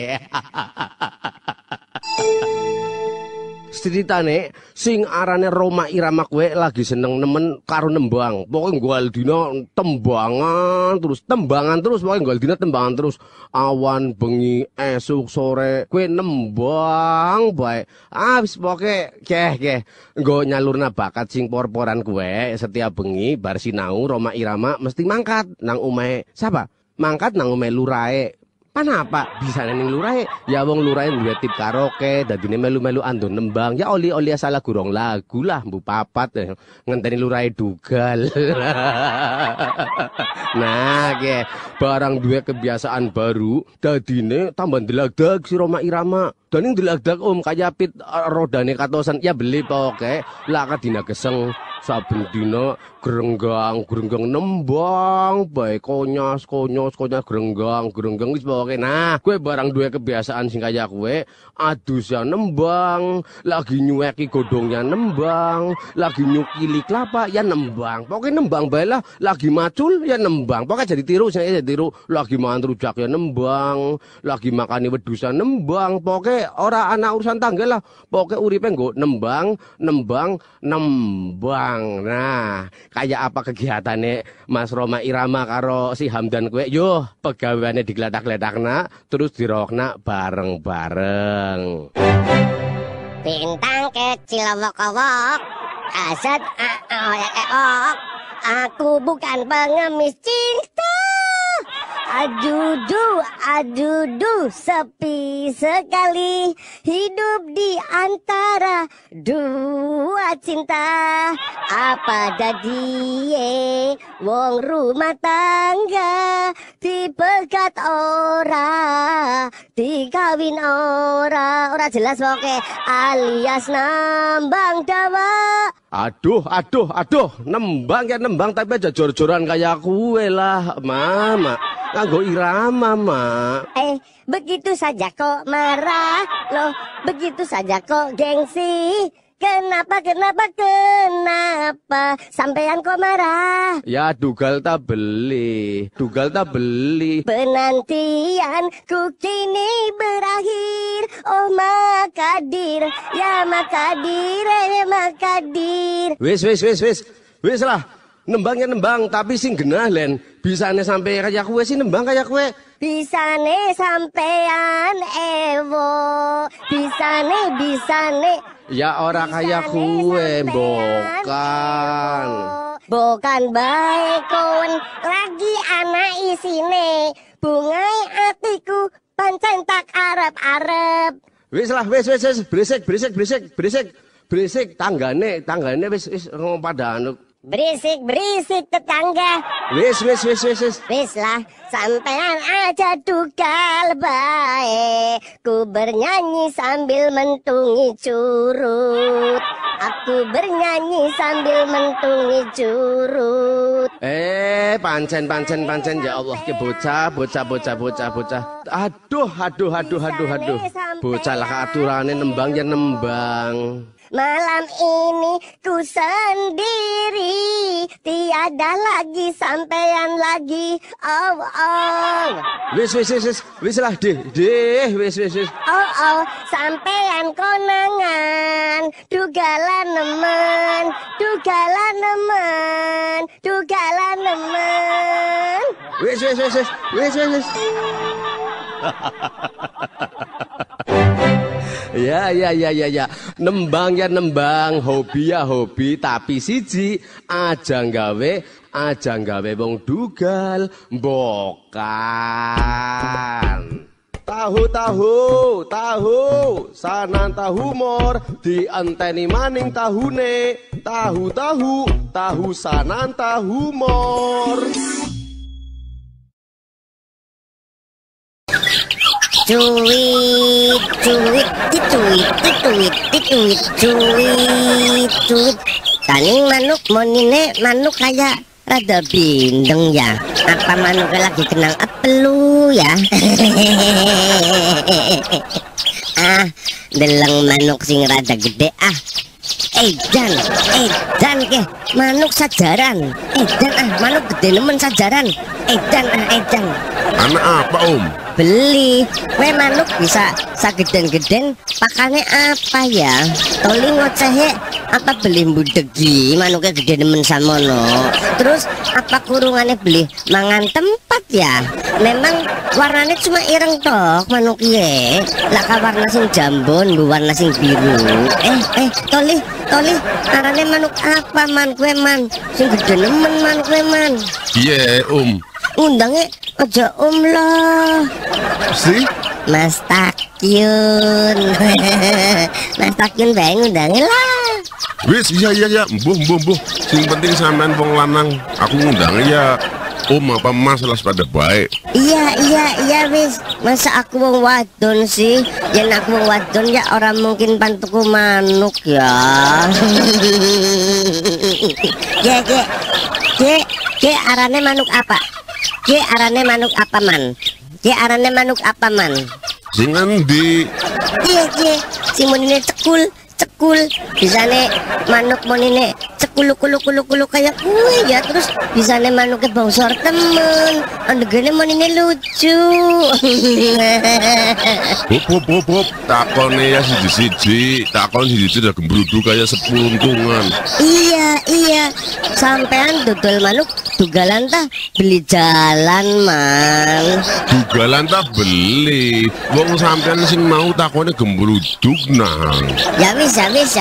ceritane sing arane Roma Irama kue lagi seneng nemen karo nembang. Pokoknya nggal dina tembangan terus pokoknya nggal dina tembangan terus. Awan bengi esuk sore kue nembang bae. Wis pokoke nggo nyalurna bakat sing por-poran kue setiap bengi bar sinau Roma Irama mesti mangkat nang omahe siapa? Mangkat nang omahe lurae. Panapa bisa ning lurae? Ya wong lurae duwe tip karaoke, dadine melu-melu andon nembang. Ya oli-oli asal gurung lagu lah mbu papat ngenteni lurae dugal. Nah, barang duwe kebiasaan baru, dadine tambah ndelagdag si Roma Irama. Dan ndelagdag kaya pit rodane katosan. Ya beli pokoke lah kadina geseng saben dina grenggang nembang bae konyas grenggang wis pokoke. Nah, kowe barang duwe kebiasaan sing kaya kowe adus ya nembang, lagi nyuweki godhongnya nembang, lagi nyukili kelapa ya nembang. Pokoke nembang bae lah, lagi macul ya nembang. Pokoke jadi tiru lagi mangan rujak ya nembang, lagi makani wedhus ya nembang. Pokoke ora ana urusan tanggal lah. Pokoke uripe nggo nembang. Nah, kayak apa kegiatannya Mas Roma Irama karo si Hamdan kue? Yo, pegawaiannya digeletak-geletakna, terus dirokna bareng-bareng. Bintang kecil wok-wok, asat aku bukan pengemis cinta. Aduh, sepi sekali hidup di antara dua cinta. Apa dadie wong rumah tangga, dipegat ora, dikawin ora jelas poke alias nambang dawa. Aduh, nembang tapi aja jor-joran kayak kue lah, Mama. Nganggo irama, Mak. Begitu saja kok marah, loh, begitu saja kok gengsi. Kenapa sampean kok marah? Ya dugal tak beli. Penantian ku kini berakhir. Oh Makadir, ya Makadir. Wis lah. Nembang tapi sing genah len. Bisane sampai kayak kue sih nembang kayak kue. Bisane sampean Ewo. Bisane. Ya ora kayak kue, Bukan baik kon lagi anak isine. Bungai atiku pancen tak arep-arep. Wis lah, wis berisik tanggane wis ngomong pada anu. Berisik tetangga. Wis. Wis lah, sampean aja dugal bae. Ku bernyanyi sambil mentungi curut. Aku bernyanyi sambil mentungi curut. Pancen ya Allah ke bocah. Aduh. Bocah lah aturane nembang ya nembang. Malam ini ku sendiri, tiada lagi sampean lagi. Oh. Wis lah deh. Wis. Oh, sampean konangan, dugalan nemen. Wis. Ya. Nembang ya nembang, hobi ya hobi, tapi siji aja nggawe wong dugal mbokan. Tahu, sanan tahu mor, dienteni maning tahune. Tahu sanan tahu mor. Cuit. Kaning manuk monine manuk kayak rada bindeng ya. Apa manuknya lagi kenang apelu ya? Deleng manuk sing rada gede Edan ke manuk sajaran. Manuk gede nemen sajaran. Edan. Anak apa Om? Beli kue manuk bisa sageden-geden pakane apa ya? Toli ngocehe apa beli mbudegi manuknya gede nemen samono. Terus apa kurungannya beli mangan tempat ya? Memang warnanya cuma ireng tok manuk ye. Laka warna sing jambon, warna sing biru. Toli arane manuk apa man kue man? Sing gede nemen man kue man. Iya Om. Undangnya aja lah. Si? Mas Takyun. Mas Takyun bae ngundangnya lah. Wis iya. Mbuh. Sing penting sampean wong lanang. Aku ngundangnya ya Om apa Mas lah pada baik. Iya wis. Masa aku wong wadon sih? Yen aku wong wadon ya orang mungkin pantuku manuk ya. Ke arane manuk apa? Arane manuk apa man? Sing endi? Iya, si monine cekul. Bisane manuk monine cekulu kayak kue ya. Terus bisane manuknya bongsor temen. Andegane monine lucu. Hop. Takone ya siji-siji udah gembrudu kayak sepuluntungan. Iya. Sampean dodol manuk dugalan tah beli jalan man. Dugalan tah beli. Wong sampean sing mau takone gembruduk nang. Ya wis.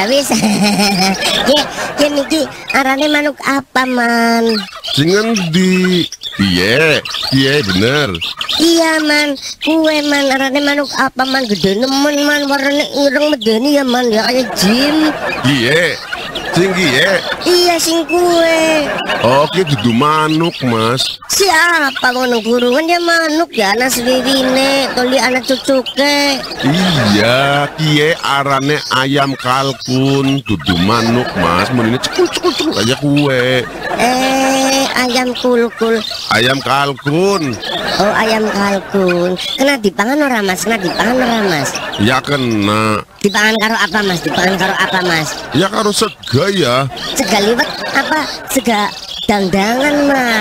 Ki niki arane manuk apa man? Sing endi? Iya bener. Iya man, kue man arane manuk apa man? Gede nemen man, warnane ireng medeni ya man, ya kayak jin. Iya. Iya sing kue. Oke dudu manuk Mas. Siapa mau nungkurungan ya manuk ya anak sendiri toli anak cucuke. Iya kie arane ayam kalkun dudu manuk Mas. Menine cekul aja kue. Ayam kulkul. Ayam kalkun. Oh ayam kalkun. Kena dipangan ora Mas? Ya kena. Dipangan karo apa Mas? Ya karo sega ya. Sega liwet apa? Sega dandangan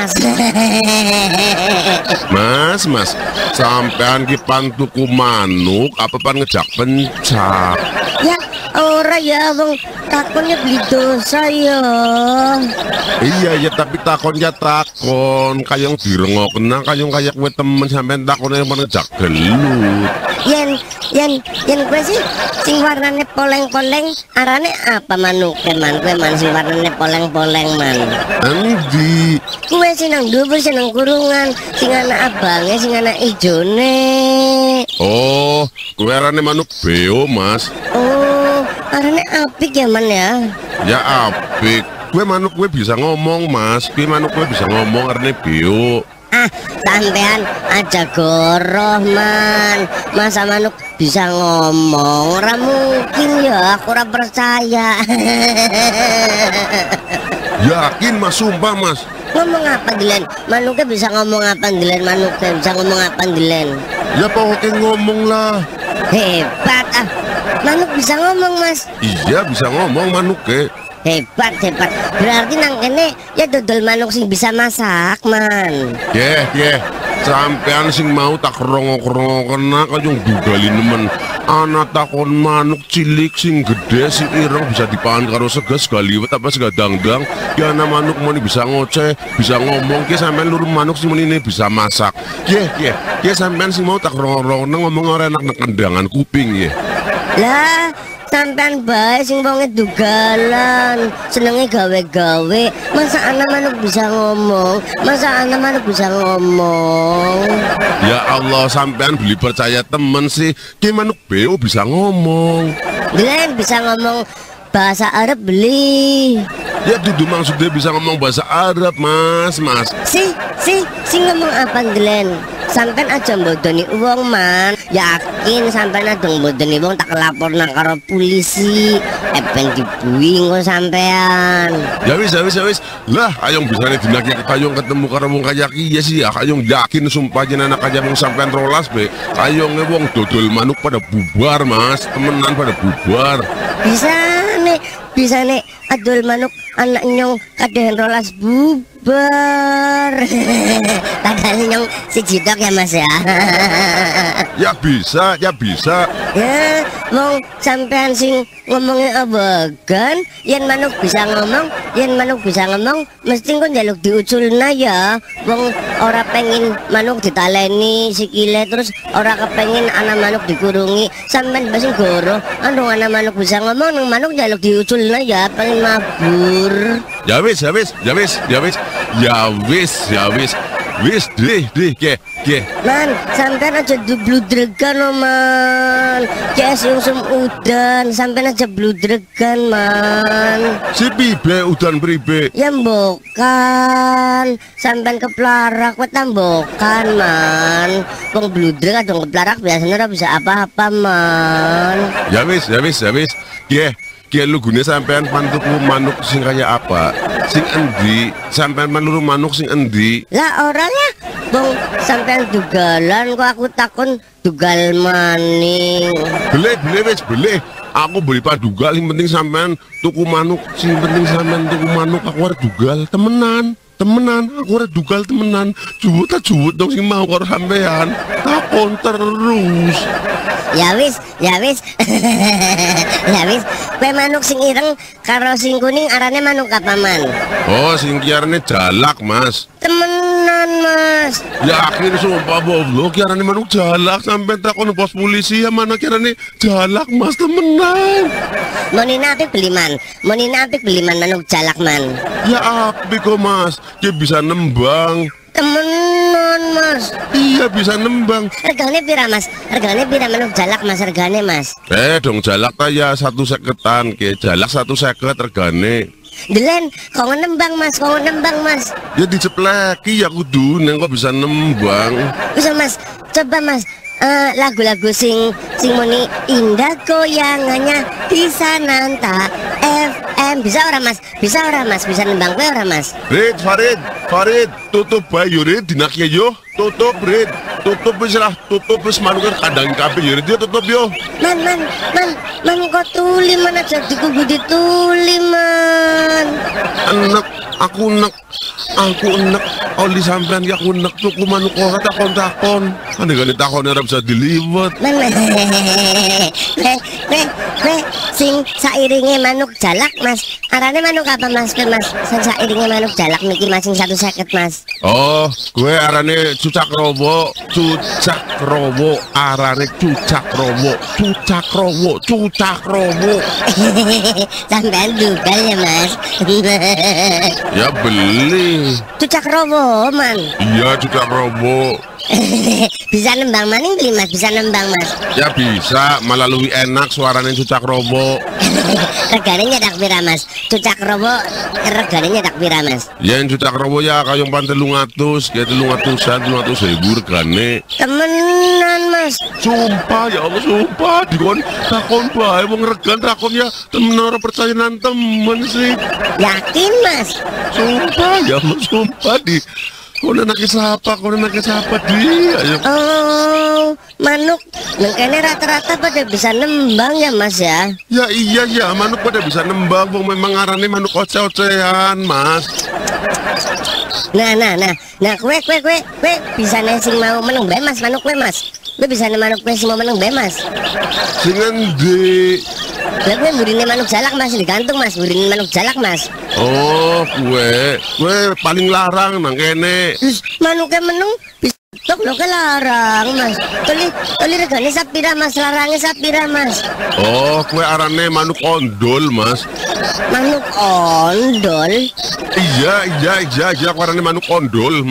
Mas, sampean ki pantuku manuk apa pan ngejak pencak? Ya ora ya wong takonnya beli dosa ya. Iya tapi takonnya takon kayang direngokna kayang kayak kowe temen sampean takonnya pan ngejak gelut. Yen gue sih sing warnane poleng-poleng arane apa manuk man sing warnane poleng-poleng man. Endi? Kue sing nang dhuwur sing nang kurungan, sing anak abange sing anak ijone. Oh, kowe arane manuk beo, Mas. Oh, arane apik ya man ya. Ya apik. Kowe manuk kowe bisa ngomong, Mas. Kowe manuk kowe bisa ngomong arane beo. Ah, sampean aja goroh man. Masa manuk bisa ngomong? Ora mungkin ya, aku ora percaya. Yakin, Mas, sumpah, Mas. Ngomong apa Dilen? Manuknya bisa ngomong apa Dilen? Manuknya bisa ngomong apa Dilen? Ya pokoknya ngomong lah. Hebat ah. Manuk bisa ngomong Mas. Iya, bisa ngomong manuk ke. Hebat. Berarti nang kene ya dodol manuk sing bisa masak man. Ye. Sampean sing mau tak rongo-rongo kena kayong dugali nemen. Ana takon manuk cilik sing gede sing ireng bisa dipangan karo seges galiwet apa segadang-dang. Ya ana manuk muni bisa ngoceh, bisa ngomong. Ki sampean luru manuk sing muni bisa masak. Ye. Sampean sing mau tak rongo-rongo ngomong ora enak nek kendangan kuping ye. Lah, sampean bae sing wonge dugalan, senenge gawe-gawe. Masa anak manuk bisa ngomong? Ya Allah, sampean beli percaya temen sih. Ki manuk beo bisa ngomong. Dilen bisa ngomong bahasa Arab beli. Ya dudu maksudnya bisa ngomong bahasa Arab, Mas. Si ngomong apa Dilen? Sampean aja mbodoni uang man. Yakin sampean aja mbodoni uang tak lapor nang karo polisi. Epen dibuing kok sampean. Ya wis. Lah, ayong bisa dinaki kayong ketemu karo wong kaya ki ya sih. Ayong yakin sumpah jeneng anak kaya wong sampean rolas be. Ayong wong dodol manuk pada bubar, Mas. Temenan pada bubar. Bisa nih adol manuk anak nyong kadehen rolas bubar. Padahal nyong si jidok ya Mas ya. Ya bisa. Ya mau sampean sing ngomongnya abagan. Yen manuk bisa ngomong mesti kok njaluk diuculna ya. Wong ora pengen manuk ditaleni sikile, terus ora kepengin anak manuk dikurungi. Sampean basi goro anu anak manuk bisa ngomong nang manuk njaluk diuculna ya, pengen mabur. Ya wis. Wis deh ke. Man, sampean aja bludregan no man. Kayak sungsum udan, sampean aja bludregan man. Si pibe udan pribe. Ya mbokan, sampean keplarak wetambokan man. Wong bludreg adong keplarak biasanya ora bisa apa-apa man. Ya wis. Ki lu gune sampean pantuku manuk sing kaya apa? Sing endi? Sampean manuru manuk sing endi? Lah ora lah. Bong sampean dugalan kok aku takon dugal maning. Beli. Aku beli padugal sing penting sampean tuku manuk. Sing penting sampean tuku manuk aku arep dugal temenan, aku arep dugal temenan. Juwut dong sing mau karo sampean. Takon terus. Ya wis. Kue manuk sing ireng karo sing kuning arane manuk apa man? Oh, sing kiarane jalak, Mas. Temenan Mas. Yakin sumpah boblok kiarane manuk jalak sampai takon pos polisi ya mana kiarane jalak, Mas, temenan. Monina apik beli man manuk jalak man. Ya apik kok, Mas. Ki bisa nembang. Temenan Mas. Iya bisa nembang. Regane pira Mas? Regane pira manuk jalak Mas regane Mas? Dong jalak ta ya 150-an ke jalak 150 regane. Dilen, kok nembang Mas? Ya dicepleki ya kudu neng kok bisa nembang. Bisa Mas, coba Mas. Lagu-lagu sing muni indah goyangannya di Sananta FM. Bisa ora Mas? Bisa nembang kowe ora Mas? Farid, tutup bayu Rid dinaknya yo. Tutup Rid. Tutup wis manuk kandang kabeh yo dia tutup yo. Man kok tuli man aja dikubu dituli man. Aku enek oli sampean ya aku enek tuku manuk ora takon. Andai takon ora bisa diliwet. Sing sairinge manuk jalak Mas. Arane manuk apa Mas? Sing sairinge manuk jalak niki Mas sing 150 Mas. Oh, gue arane cucak rowo arane cucak rowo. Sampean dugal ya Mas. Ya beli. Cucak rowo man. Iya cucak rowo. Bisa nembang maning beli Mas, bisa nembang Mas. Ya bisa, malah luwih enak suaranya Cucak Robo. Regane nyedak pira Mas? Cucak Robo regane nyedak pira Mas? Ya yang Cucak Robo ya kaya umpan 300, kayak 300-an, 300.000 regane. Temenan Mas. Sumpah ya Allah, sumpah dikon takon bae wong regan takon ya temen ora percaya nan temen sih. Yakin Mas? Sumpah ya Allah, sumpah di kau anaknya siapa di ayo. Oh, manuk nang kene rata-rata pada bisa nembang ya Mas ya? Ya iya ya, manuk pada bisa nembang, wong memang arane manuk oceh-ocehan Mas. Nah, kue bisa sing mau meneng bae Mas, manuk kue Mas. Kue bisa manuk kue sing mau meneng bae Mas. Sing endi? Lah kue burine manuk jalak Mas, digantung Mas, burine manuk jalak Mas. Oh, kue paling larang nang kene. Terus manuknya meneng bisa tok lo larang Mas. Toli regane sapira Mas, larangnya sapira Mas. Oh, kue arane manuk ondol Mas. Manuk ondol. Iya, kue arane manuk ondol.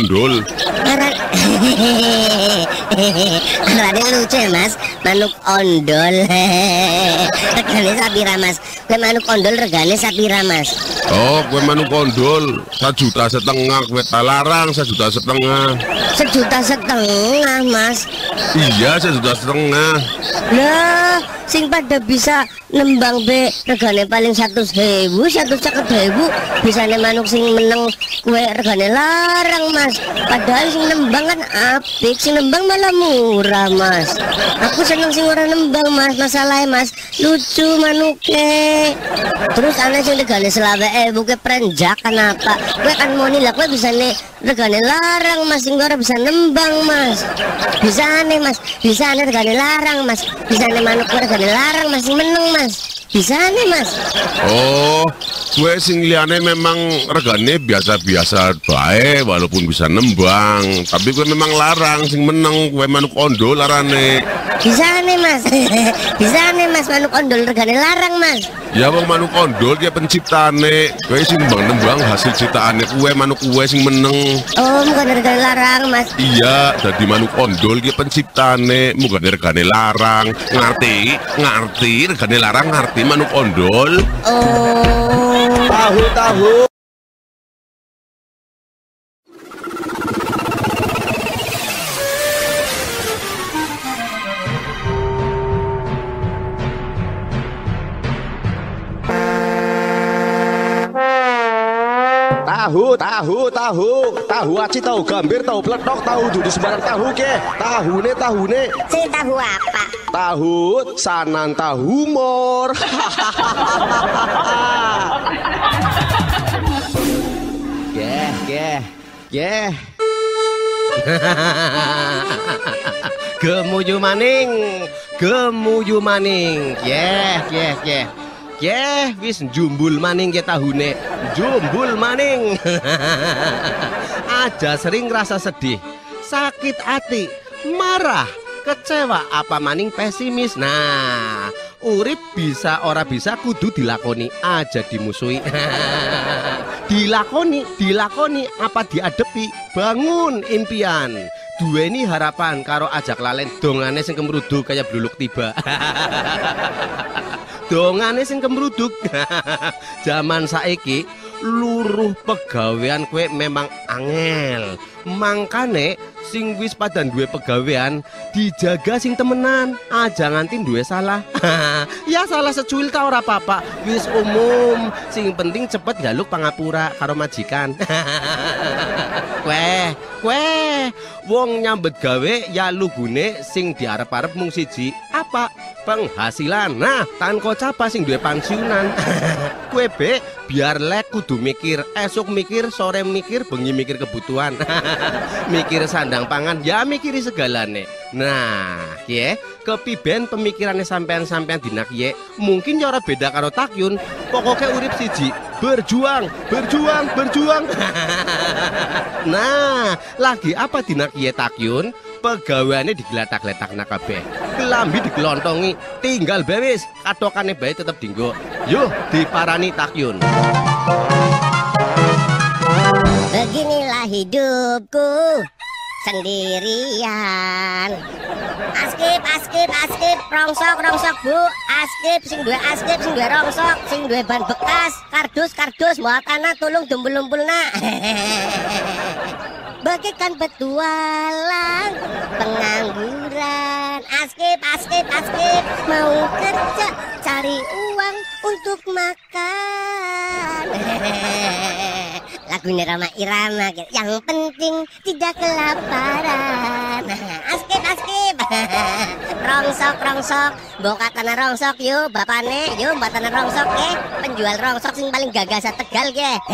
Arane lucu ya Mas, manuk ondol. Regane sapira Mas. Kue manuk ondol regane sapira Mas. Oh, kue manuk ondol 1,5 juta, kue talarang 1,5 juta. 1,5 juta Mas. Iya, 1,5 juta. Lah, sing pada bisa nembang be regane paling 100.000, 150.000 bisa manuk sing meneng kue regane larang Mas. Padahal sing nembang kan apik, sing nembang malah murah Mas. Aku seneng sing ora nembang Mas, masalahnya Mas lucu manuke. Terus aneh sing regane 20.000 ke prenjak kenapa? Kue kan moni lah kue bisa nih regane larang Mas, sing ora bisa nembang Mas. Bisa nih Mas, bisa nih regane larang Mas. Bisa nih manuk kue regane larang Mas, sing meneng Mas. Bisa nih Mas. Oh, kue sing liane memang regane biasa-biasa bae walaupun bisa nembang, tapi kue memang larang sing meneng kue manuk ondol larane. Bisa nih Mas. Bisa nih Mas, manuk ondol regane larang Mas. Ya wong manuk ondol dia penciptane, kue sing nembang hasil ciptaane kue manuk kue sing meneng. Oh, bukan regane larang Mas. Iya, jadi manuk ondol dia penciptane, bukan regane larang. Ngerti regane larang, ngerti manuk ondol. Oh, Tahu. Tahu aci, tahu gambir, tahu peletok, tahu dudu sembarang tahu ke. Tahune. Si tahu apa? Tahu sanan tahu humor. Geh. Gemuyu maning. Wis jumbul maning ke tahune. Jumbul maning. Aja sering rasa sedih, sakit hati, marah, kecewa, apa maning pesimis. Nah, urip bisa ora bisa kudu dilakoni, aja dimusuhi. dilakoni apa diadepi, bangun impian, duweni harapan karo ajak lalen dongane sing kemruduk kaya bluluk tiba. Dongane sing kemruduk. Zaman saiki luruh pegawean kue memang angel. Mangkane sing wis pada duwe pegawean dijaga sing temenan, aja nganti duwe salah. Ya salah secuil ta ora apa-apa, wis umum, sing penting cepet njaluk pangapura karo majikan. Kue wong nyambet gawe ya lugune sing diarep-arep mung siji, apa? Penghasilan. Nah, tan kocapa sing duwe pensiunan. Kue be biar lek kudu mikir, esuk mikir, sore mikir, bengi mikir kebutuhan. Mikir sandang pangan, ya mikiri segalane. Nah, kiye, kepiben pemikirannya sampean-sampean dina kiye, mungkin ya ora beda karo Takyun. Pokoknya urip siji, berjuang. Nah, lagi apa dina kiye Takyun? Pegaweane digletak-gletak nak kabeh. Kelambi digelontongi, tinggal bewis, katokane bae tetep dinggo. Yuh, diparani Takyun. Beginilah hidupku, sendirian. Askip, rongsok bu. Askip, sing duwe rongsok, sing duwe ban bekas, kardus, muatana tulung dumbul-dumbulna. Bagaikan petualang pengangguran. Askip, mau kerja cari uang untuk makan. Lagunya Rama Irama, yang penting tidak kelaparan. Askip, rongsok, boka tanah rongsok yuk, bapane yuk, mbak tanah rongsok penjual rongsok sing paling gagah sa Tegal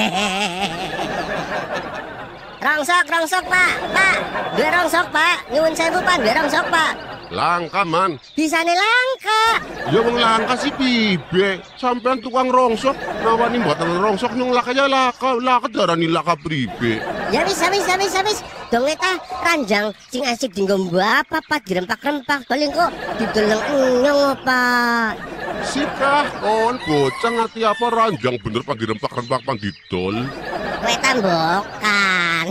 Rongsok pak, dua rongsok pak, nyuwun sewu pak, dua rongsok pak. Langka man. Bisane langka. Ya wong langka sih pibe. Sampean tukang rongsok, nawani mboten rongsok nyung laka darani laka pribe. Ya wis. Dong eta ranjang sing asik dinggo mbapa Pak dirempak-rempak paling kok dideleng enyong Pak. Sikah kon bocah ngati apa ranjang bener pagi rempak-rempak pang didol. Kowe tambokan.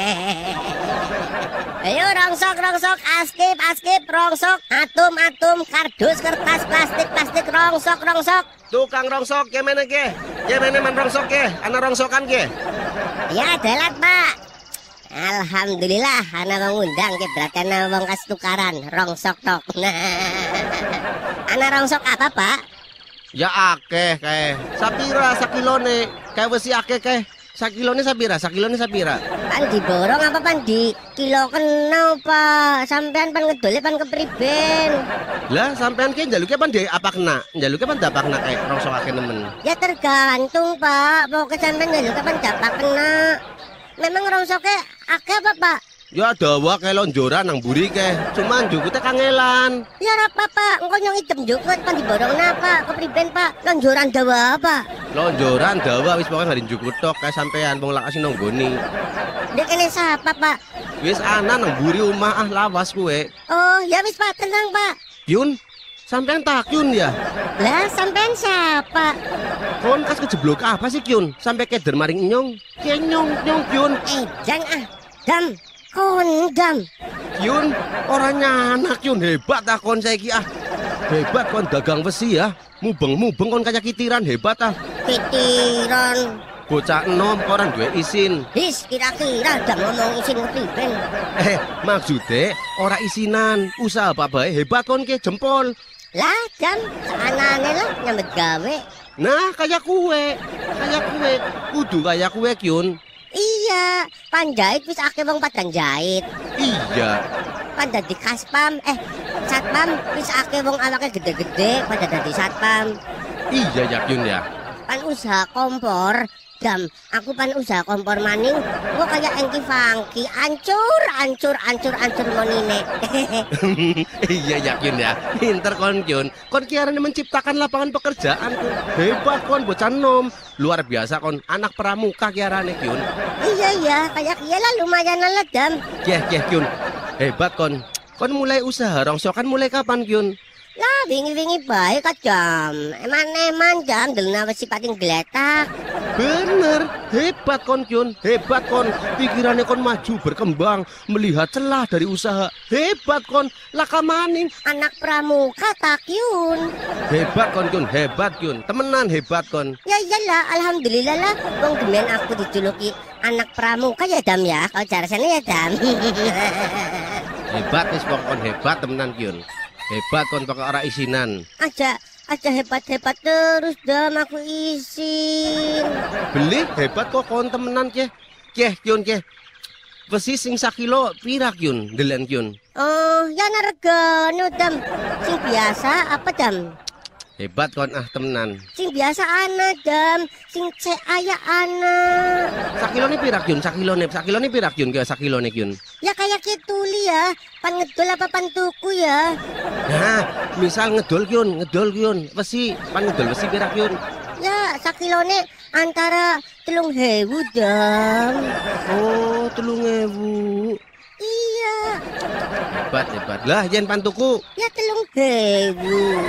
Ayo rongsok, askip, rongsok, atum, kardus, kertas, plastik, rongsok. Tukang rongsok gimana ke? Gimana man rongsok ke? Ana rongsokan ke? Ya dalat Pak. Alhamdulillah ana mengundang ke berarti ana wong kas tukaran rongsok tok. Ana rongsok apa Pak? Ya akeh kae. Sapira sakilone? Kae wesi akeh kae. Sakilone sapira? Pan diborong apa pan di kilo kena Pak? Sampean pan ngedole pan kepriben. Lah sampean ki njaluke pan dhe apa kena? Njaluke pan dapak kena kae rongsok akeh nemen. Ya tergantung Pak. Pokoke sampean njaluke pan dapak kena. Memang rongsoknya akeh apa Pak? Ya dawa kae lonjoran nang mburi kae. Cuman jukute kangelan. Ya apa Pak? Engko nyong idem jukut pan diborongna Pak. Kepriben Pak? Lonjoran dawa apa? Lonjoran dawa wis pokoke ngarin jukut tok kae sampean wong lakas nang nggoni. Dek kene sapa Pak? Wis ana nang mburi omah lawas kowe. Oh, ya wis Pak, tenang Pak. Yun, sampean tak Yun ya? Lah sampean siapa? Kon kas kejeblok apa sih Kyun? Sampai keder maring nyong. Nyong Kyun. Jang Dam. Kondam. Kyun, orangnya anak Kyun hebat ah kon saiki ah. Hebat kon dagang besi ya. Mubeng kon kayak kitiran hebat ah. Kitiran. Bocah enom orang duwe isin. His kira-kira dam ngomong isin kepriben. Maksude ora isinan. Usaha apa bae hebat kon ke jempol. Lah Dam, saanane lah nyambet gawe. Nah, kayak kue. Kudu kayak kue Kyun. Iya, panjait wis akeh wong padan jahit. Iya. Pan dadi kaspam, satpam wis akeh wong awake gede-gede pada dadi satpam. Iya ya Kyun ya. Pan usaha kompor, Dam, aku pan usaha kompor maning, gua kayak Engki Fangki, ancur monine. Iya ya Kyun ya. Pinter kon Kyun. Kon kiarane menciptakan lapangan pekerjaan. Hebat kon bocah nom. Luar biasa kon, anak pramuka kiarane Kyun. Iya, kayak iyalah lumayan lah Dam. Kyun. Hebat kon. Kon mulai usaha rongsokan mulai kapan Kyun? Lah, wingi-wingi bae ka Dam. Eman Dam delna wis pating gletak. Bener, hebat kon Kyun, hebat kon. Pikirannya kon maju berkembang, melihat celah dari usaha. Hebat kon, laka maning. Anak pramuka tak Kyun. Hebat kon Kyun, hebat Kyun. Temenan hebat kon. Ya iyalah, alhamdulillah lah. Wong demen aku dijuluki anak pramuka ya Dam ya. Kalau jarasane ya Dam. Hebat wis kon hebat temenan Kyun. Hebat kon pakai ora isinan. Aja hebat terus Dam aku isin. Beli hebat kok kon temenan ke. Kyun. Besi sing sakilo pira Kyun? Delen Kyun. Oh, ya regane Dam. Sing biasa apa Dam? Hebat kon ah temenan. Sing biasa ana Dam, sing cek aya ana. Sakilone pira Kyun? Sakilone pira Kyun? Ke sakilone Kyun. Ya kayak gitu ya. Pan ngedol apa pan tuku ya? Nah, misal ngedol Kyun. Besi, pan ngedol besi pira Kyun? Ya, sakilone antara 3.000 Dam. Oh, 3.000. Iya. Hebat. Lah, yen pan tuku. Ya 3.000.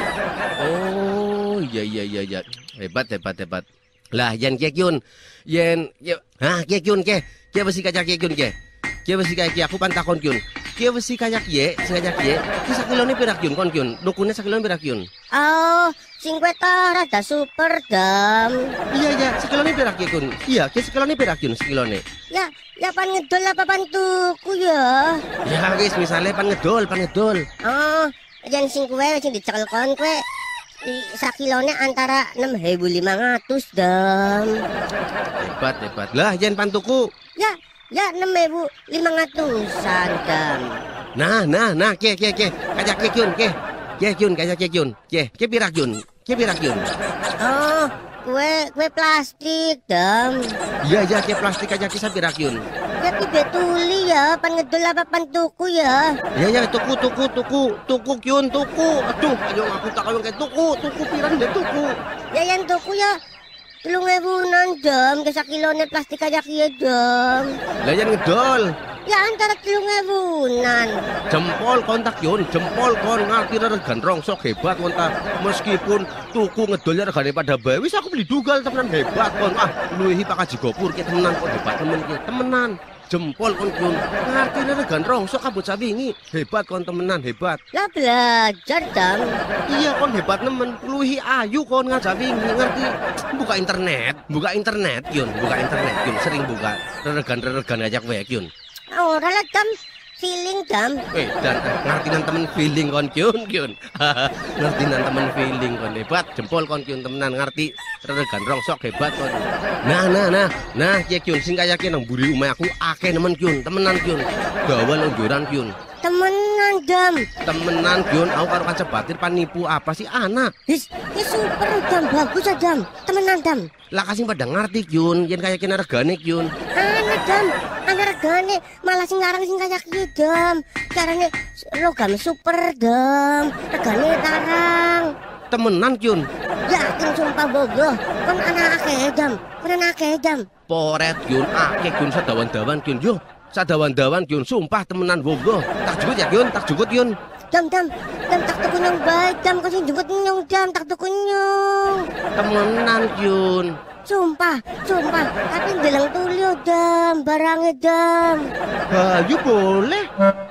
Oh, iya. Hebat. Lah, yen ke Kyun. Yen, ha ke Kyun ke. Ke besi kaca ke Kyun ke. Ki wis kaya ki aku pantakon kyun. Ki wis kaya ki, sing kaya ki. Ki sakilone pira kyun kon kyun? Tukune sakilone pira kyun? Oh, sing kowe ta rada super, Dam. Iya, sakilone pira ki kun? Iya, ki sakilone pira kyun sakilone? Ya pan ngedol apa pan tuku ya? Ya wis misale pan ngedol. Oh, yen sing kowe sing dicekel kon kowe sakilone antara 6.500, Dam. Hebat. Lah yen pan tuku? Ya 6.500-an, Dam. Nah, ke. Kaya ke kyun, ke. Ke kyun, kaya ke kyun. Ke pira kyun? Oh, kue plastik, Dam. Iya, ke plastik aja kisah pira kyun. Ya tiba tuli ya, pan ngedol apa pan tuku ya? Ya, tuku kyun, tuku. Aduh, ayo aku tak kawin kayak tuku piran deh tuku. Ya yang tuku ya 3.000-an, Dam. Kesa kilone plastik aja kia, Dam. Lah yang ngedol. Ya antara 3.000-an. Jempol kontak yun, jempol kon ngerti regan rongsok hebat kontak. Meskipun tuku ngedolnya regane pada bae, wis aku beli dugal temenan hebat kon. Luwihi Pak Haji Gopur ki temenan kok hebat temenan. Jempol kon kyun, ngerti regan rongsok kabut sawingi. Hebat kon temenan hebat. Lah belajar, Dam. Iya kon hebat nemen, luwihi ayu kon ngajawingi ngerti. Buka internet kyun, sering buka regan aja kowe kyun. Ora lah, Dam. Feeling, Dam. Dan ngerti nan temen feeling kon kyun. Ngerti nan temen feeling kon hebat. Jempol kon kyun temenan ngerti regan rongsok hebat kon. Nah, kyun sing kaya ki nang mburi omah aku akeh nemen kyun, temenan kyun. Gawal onjoran kyun. Temenan, Dam. Temenan kyun, aku karo kanca batir panipu apa sih anak. His, super, Dam. Bagus ya, Dam. Temenan, Dam. Lah kasing pada ngerti kyun, yen kaya kena regane kyun. Dam, ana regane malah sing larang sing kaya ki, Dam. Carane logam super, Dam. Regane larang. Temenan kyun. Yakin sumpah bogoh. Kon ana akeh, Dam. Poret kyun, akeh kyun sadawan-dawan kyun. Yo, sadawan-dawan kyun, sumpah temenan bogoh. Tak jukut kyun. Dam, tak tuku nyong baik, Dam. Kok sing jukut nyong, Dam, tak tuku nyong. Temenan kyun. Sumpah. Tapi bilang tulio, Dam. Barangnya, Dam. Ayo boleh.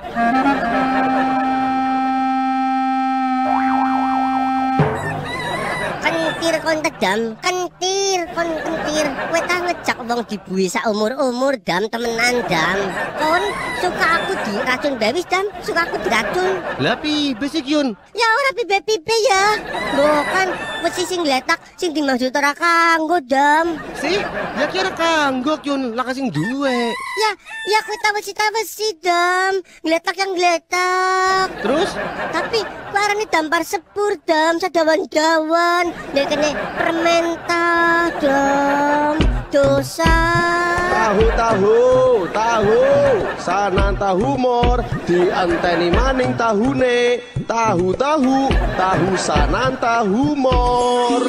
Kentir kon Dam, kentir. Kowe ta ngejak wong dibuhi sak umur-umur, Dam, temenan, Dam. Kon suka aku diracun bewis, Dam. Suka aku diracun. Lah piye sih kyun? Ya ora pibe-pibe ya. Lho kan mesti sing gletak sing dimaksud ora kanggo, Dam. Si, ya kira kanggo kyun, lah kasing duwe. Ya kowe ta wesi, Dam. Gletak yang gletak. Terus? Tapi arane dampar sepur, Dam, sadawan-dawan. Nek kene permen ta, Dam. Dosa. Tahu, sananta humor dianteni maning tahune. Tahu sananta humor.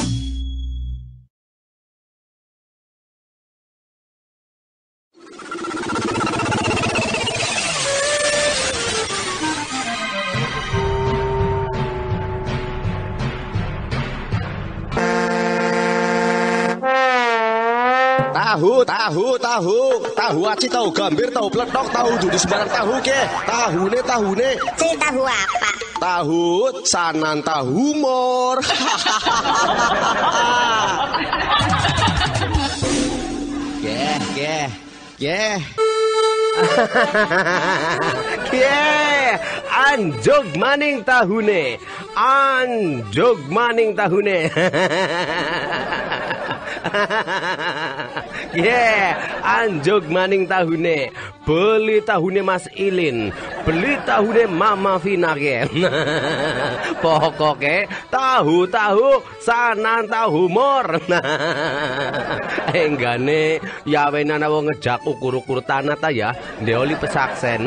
Tahu aci, tahu gambir, tahu pletok, tahu dudu sembarang tahu ke. Tahune. Si tahu apa? Tahu sananta humor. Anjog maning tahune. Anjog maning tahune. Beli tahune Mas Ilin, beli tahune Mama Vina ke. Pokoknya tahu sananta humor. Enggane ya wenana wong ngejak ukur-ukur tanah ta ya, ndeoli pesaksen.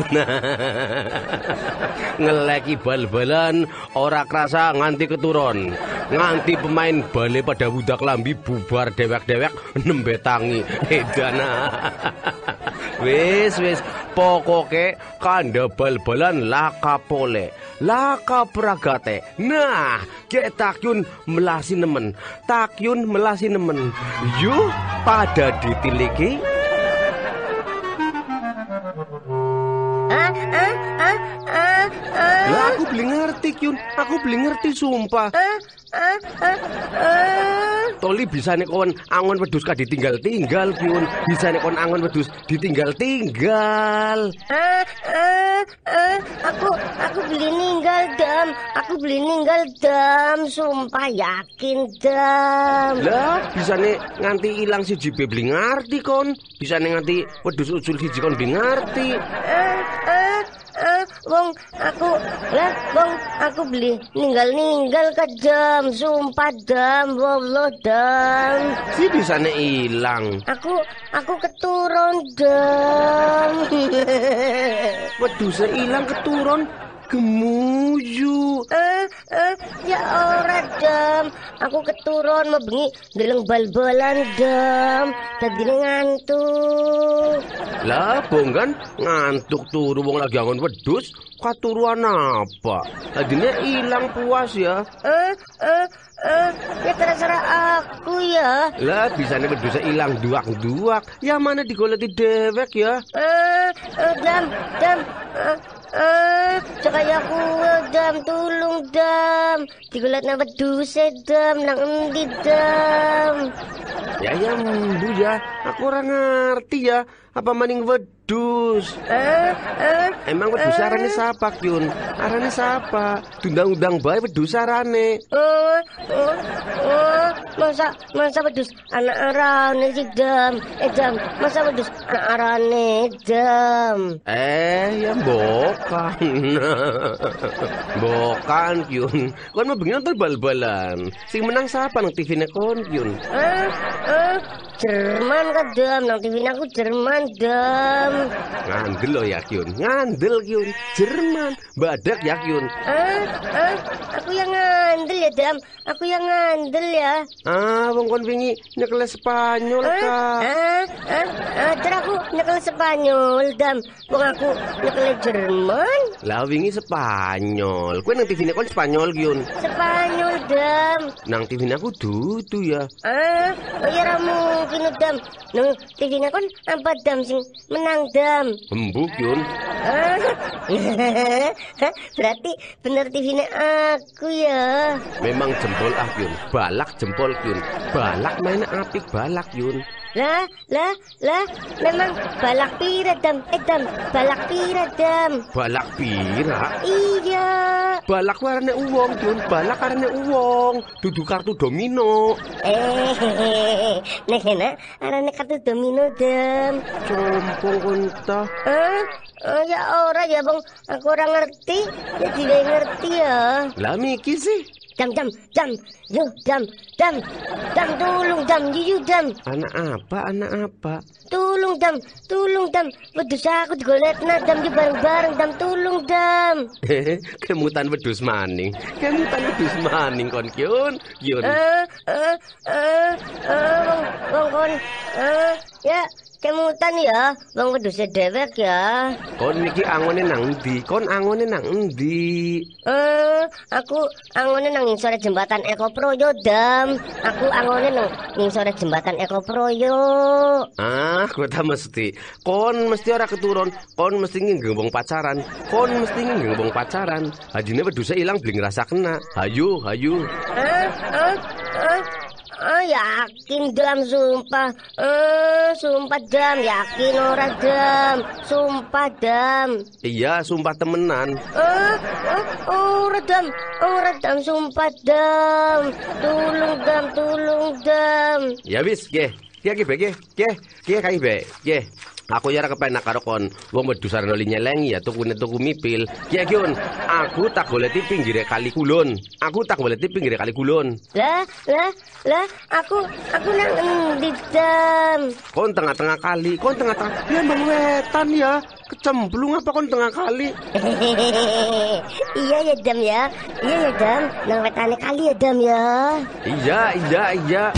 Ngeleki bal-balan ora kerasa nganti keturun. Nganti pemain bale pada budak lambi bubar dewek-dewek nembe tangi. Edana. Wis pokoke kanda bal-balan lakapole, lakapragate. Nah, takyun melasi nemen. Yuk pada ditiliki. Kyun, aku beli ngerti sumpah. Toli bisa nih kon angon wedhus ka ditinggal-tinggal Kyun. Bisa nih kon angon wedhus ditinggal-tinggal. Aku beli ninggal dam. Aku beli ninggal dam. Sumpah yakin dam. Lah, bisa nih nganti ilang siji beli ngerti kon. Bisa nih nganti wedhus usul siji kon beli ngerti. Wong aku beli ninggal ke dam. Sumpah dam, wallah dam. Si bisa nih ilang. Aku keturun dam. Wedhus ilang keturun. Gemuyu. Ya ora dam. Aku keturun mau bengi ndeleng bal-balan dam. Dadine ngantuk. Lah, bonggan ngantuk turu wong lagi angon wedhus, katuruan apa? Tadinya ilang puas ya. Ya terserah aku ya. Lah, bisanya wedhus ilang duak-duak. Ya mana digoleti dewek ya. Dam. Cakaya aku dam, tulung dam. Digoletna wedhus dam nang endi dam. Ya mbu ya, aku ora ngerti ya. Apa maning wedhus? Emang wedhus arane sapa, Kyun? Arane sapa? Dundang-undang bae wedhus arane. Masa wedhus anak arane sih dam. Dam, masa wedhus anak arane dam. Ya bokan. Bokan, Kyun. Kon mau bengi nonton bal-balan. Sing menang sapa nang TV-ne kon, Kyun? Jerman kan dam, nang TV-ne aku Jerman dam. Ngandel lo ya Kyun, ngandel Kyun. Jerman, badak ya Kyun. Aku yang ngandel ya dam, aku yang ngandel ya. Wong kon wingi nyekel Spanyol ka. Terus aku nyekel Spanyol dam, wong aku nyekel Jerman. Lah wingi Spanyol, kowe nang TV-ne kon Spanyol Kyun. Spanyol dam. Nang TV-ne aku dudu ya. Ya ra mungkin dam. Nang TV-ne kon apa dam sing menang dam. Embu Kyun. Berarti bener TV-ne aku ya. Memang jempol Kyun. Balak jempol Kyun. Balak main apik balak Kyun. Lah, memang balak pira dam. Dam, balak pira dam. Balak pira? Iya. Balak warane uwong Kyun. Balak arane uwong. Dudu kartu domino. Nek arane kartu domino dam. Compong konta. Ya ora ya bang, aku ora ngerti. Ya tidak ngerti ya. Lah miki sih. Dam, yo dam, tolong dam, yuyu dam. Anak apa? Tolong dam, wedhus aku digoletna dam di bareng-bareng dam, tolong dam. Kemutan wedhus maning kon Kyun. Wong kon, ya kemutan ya, wong wedhus dewek ya. Kon niki angone nang endi? Aku angone nang sore jembatan Eko Proyo dam. Aku angone nang sore jembatan Eko Proyo. Kowe ta mesti. Kon mesti ora keturun. Kon mesti ngenggong pacaran. Hajine wedhus ilang bling rasa kena. Hayu. Yakin dam sumpah. Sumpah dam, yakin ora dam. Sumpah dam. Iya, sumpah temenan. Ora dam, sumpah dam. Tolong dam. Ya wis, ge kai be. Aku ya ora kepenak karo kon. Wong wedhus arep nyeleng ya tuku mipil. Ki Kyun, aku tak goleti pinggire kali kulon. Lah, aku nang endi dam? Kon tengah-tengah kali. Ya mbang wetan ya. Kecemplung apa kon tengah kali? Iya ya dam. Nang wetane kali ya dam ya. Iya.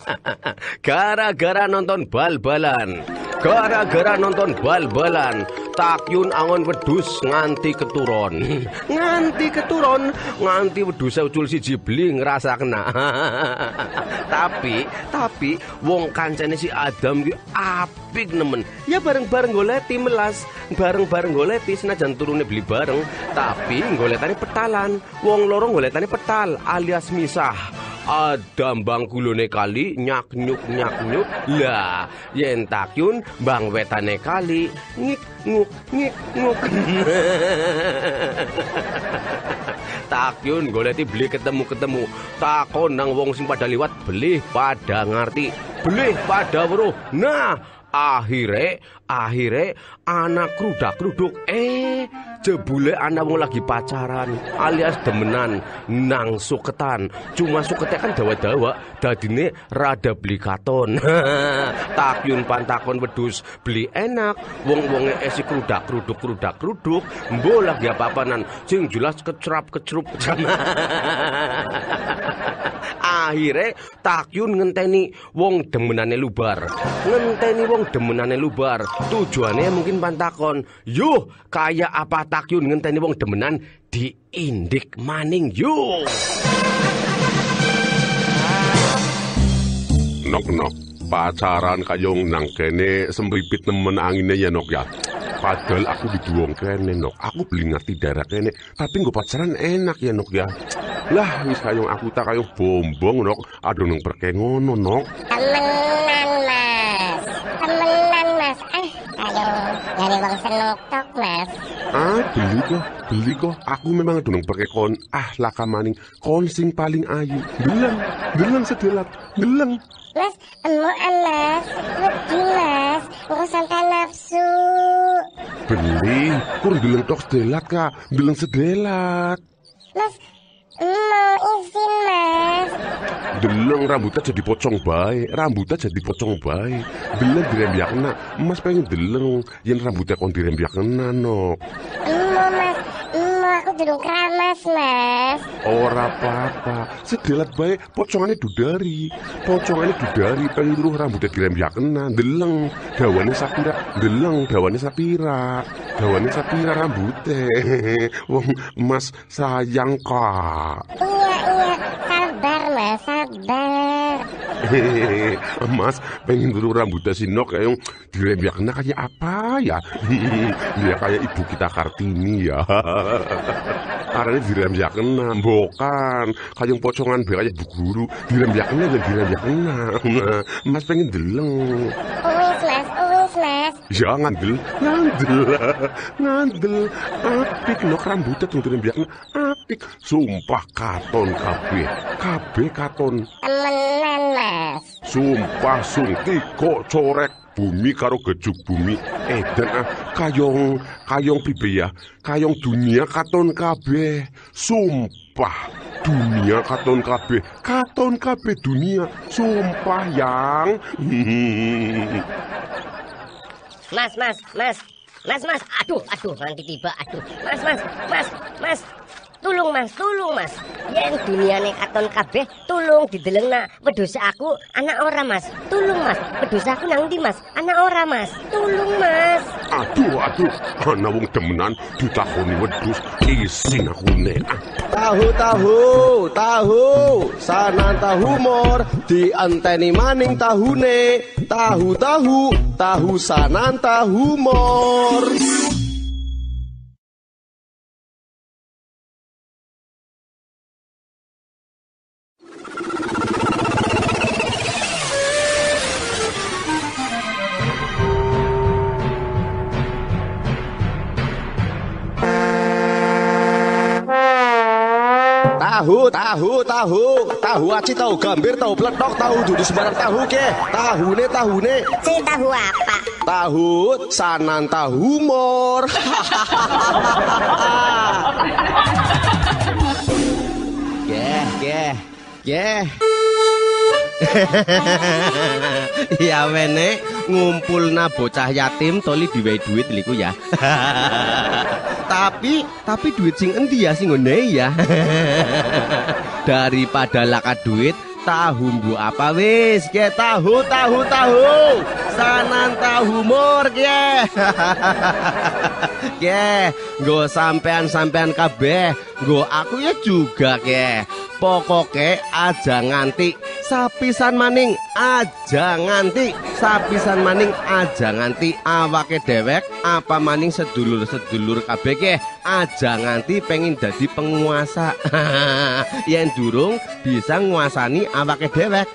Gara-gara nonton bal-balan takyun angon wedhus nganti keturon. Nganti wedhus ucul siji beli ngerasa kena. tapi wong kancane si Adam ki apik nemen. Ya bareng-bareng goleti melas, bareng-bareng goleti senajan turune beli bareng, tapi goletane petalan. Wong loro goletane petal alias misah. Adam bang kulone kali nyak nyuk lah yen takyun bang wetane kali ngik nguk takyun goleti beli ketemu takon nang wong sing pada liwat beli pada ngerti beli pada weruh. Nah akhire anak krudak-kruduk jebule anak wong lagi pacaran alias demenan nang suketan. Cuma suketnya kan dawa-dawa dadine rada beli katon. Takyun pantakon wedhus beli enak wong-wonge esi krudak-kruduk mbo lagi apa-apanan sing jelas kecrup. Akhire takyun ngenteni wong demenane lubar. Tujuannya mungkin pantakon, yuh kayak apa takyun ngenteni wong demenan diindik maning yuh. Nok pacaran kayong nang kene semripit nemen angine ya Nok ya. Padahal aku di wong kene Nok, aku beli ngerti daerah kene, tapi gue pacaran enak ya Nok ya. Lah wis kayong aku tak kayong bombong Nok, aduh nang perke ngono Nok. Temenan mas, kayong dari wong seneng tok mas. Beli kok, aku memang aduh nang perke kon, laka maning, kon sing paling ayu, deleng sedelat, deleng. Mas, emoan mas, wedi mas, nggak sampai nafsu. Beli, kurang deleng tok sedelat kak, deleng sedelat. Mas, mau izin mas. Deleng rambutnya jadi pocong bae, deleng dirembyakna, mas pengen deleng, yen rambutnya kon dirembyakna Nok. Mas, aku durung keramas mas. Ora apa-apa, sedelat bae pocongannya dudari, pengen luruh rambutnya dirembyakna, deleng, dawane sapira rambutnya. Wong mas sayang kak. Iya, sabar. Mas pengen dulu rambutnya si Nok kayak dirembyakna kayak apa ya? Dia kayak ibu kita Kartini ya. Karena dirembyakna bukan kayak pocongan kayak bu guru dirembyakna. Mas pengen deleng. Uwis mas. Ya ngandel. Apik Nok rambutnya tuh dirembyakna. Apik. Sumpah katon kabeh katon. Temenan mas. Sumpah sungki kok corek bumi karo gejuk bumi edan kayong pibe ya kayong dunia katon kabeh. Sumpah dunia katon kabeh dunia sumpah yang. Mas, aduh, nanti tiba, Mas, tulung mas, yen duniane katon kabeh, tulung didelengna, wedhus aku, anak ora mas, tulung mas, wedhus aku nang ndi mas, anak ora mas, tulung mas. Aduh, ana wong demenan ditakoni wedhus, isin aku nek. Tahu, sananta humor, dianteni maning tahune, tahu sananta humor. Tahu aci, tahu gambir, tahu peletok, tahu dudu sembarang tahu ke. Tahune. Si tahu apa? Tahu sananta humor. Yeh. Ya wene ngumpulna bocah yatim toli diwehi duit liku ya. Tapi duit sing endi ya sing ngene ya. Daripada laka duit tahu mbok apa wis ke tahu sanan tahu mur ke ke nggo sampean kabeh nggo aku ya juga ke pokoke aja nganti sapisan maning aja nganti awake dewek apa maning sedulur kabeh ke aja nganti pengen dadi penguasa yen durung bisa nguasani awake dewek.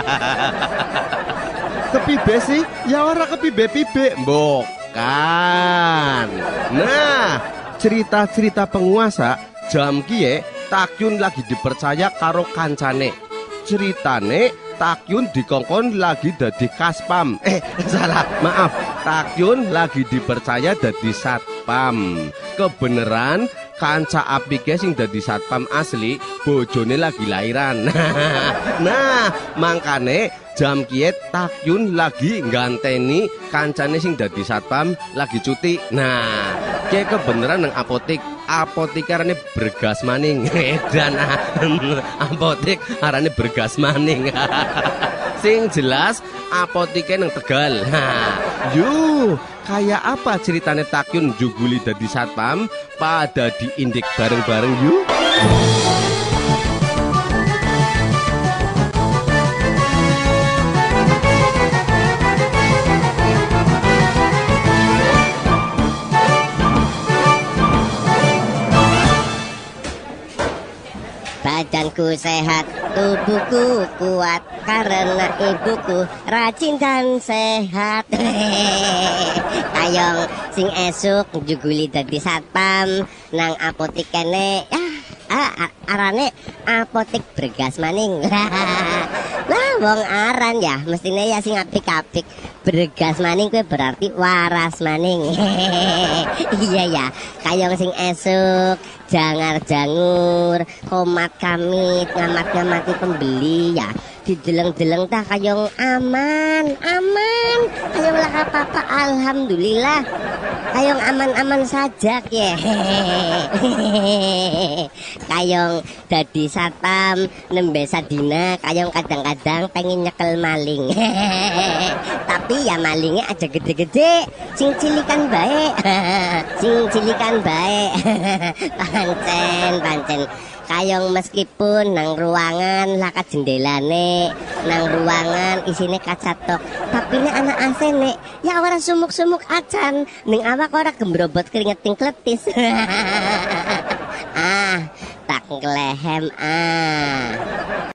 Kepibe sih? Ya ora kepibe-pibe mbok kan. Nah, cerita-cerita penguasa jam kiye Takyun lagi dipercaya karo kancane. Ceritane Takyun dikongkon lagi dadi kaspam. Salah, maaf. Takyun lagi dipercaya dadi satpam. Kebeneran kanca apike sing dadi satpam asli bojone lagi lahiran. Nah, mangkane jam kiye Takyun lagi nganteni kancane sing dadi satpam lagi cuti. Nah, kiye kebeneran nang apotik arane bergas maning. Edan apotik arane bergas maning. Sing jelas apotike nang Tegal. Yuh, kayak apa ceritane Takyun juguli dadi satpam? Pada diindik bareng-bareng yuk. Badanku sehat, tubuhku kuat karena ibuku rajin dan sehat. Kayong sing esuk juguli dadi satpam nang apotik kene. Arane apotik bergas maning. Lah wong aran ya mestine ya sing apik-apik. Bergas maning kuwi berarti waras maning. Iya ya, kayong sing esuk jangar-jangur, komat kamit, ngamat-ngamati pembeli ya. Dideleng-deleng tah kayong aman. Kayong lah apa-apa alhamdulillah. Kayong aman-aman saja ya. Kayong dadi satpam nembe sadina kayong kadang-kadang pengen nyekel maling. Tapi ya malingnya aja gede-gede, sing cilikan baik. Pancen kayong meskipun nang ruangan lakat jendelane, nang ruangan isine kaca tok, tapi nek anak AC nek ya ora sumuk-sumuk acan, ning awak ora gembrobot keringeting kletis. Tak nglehem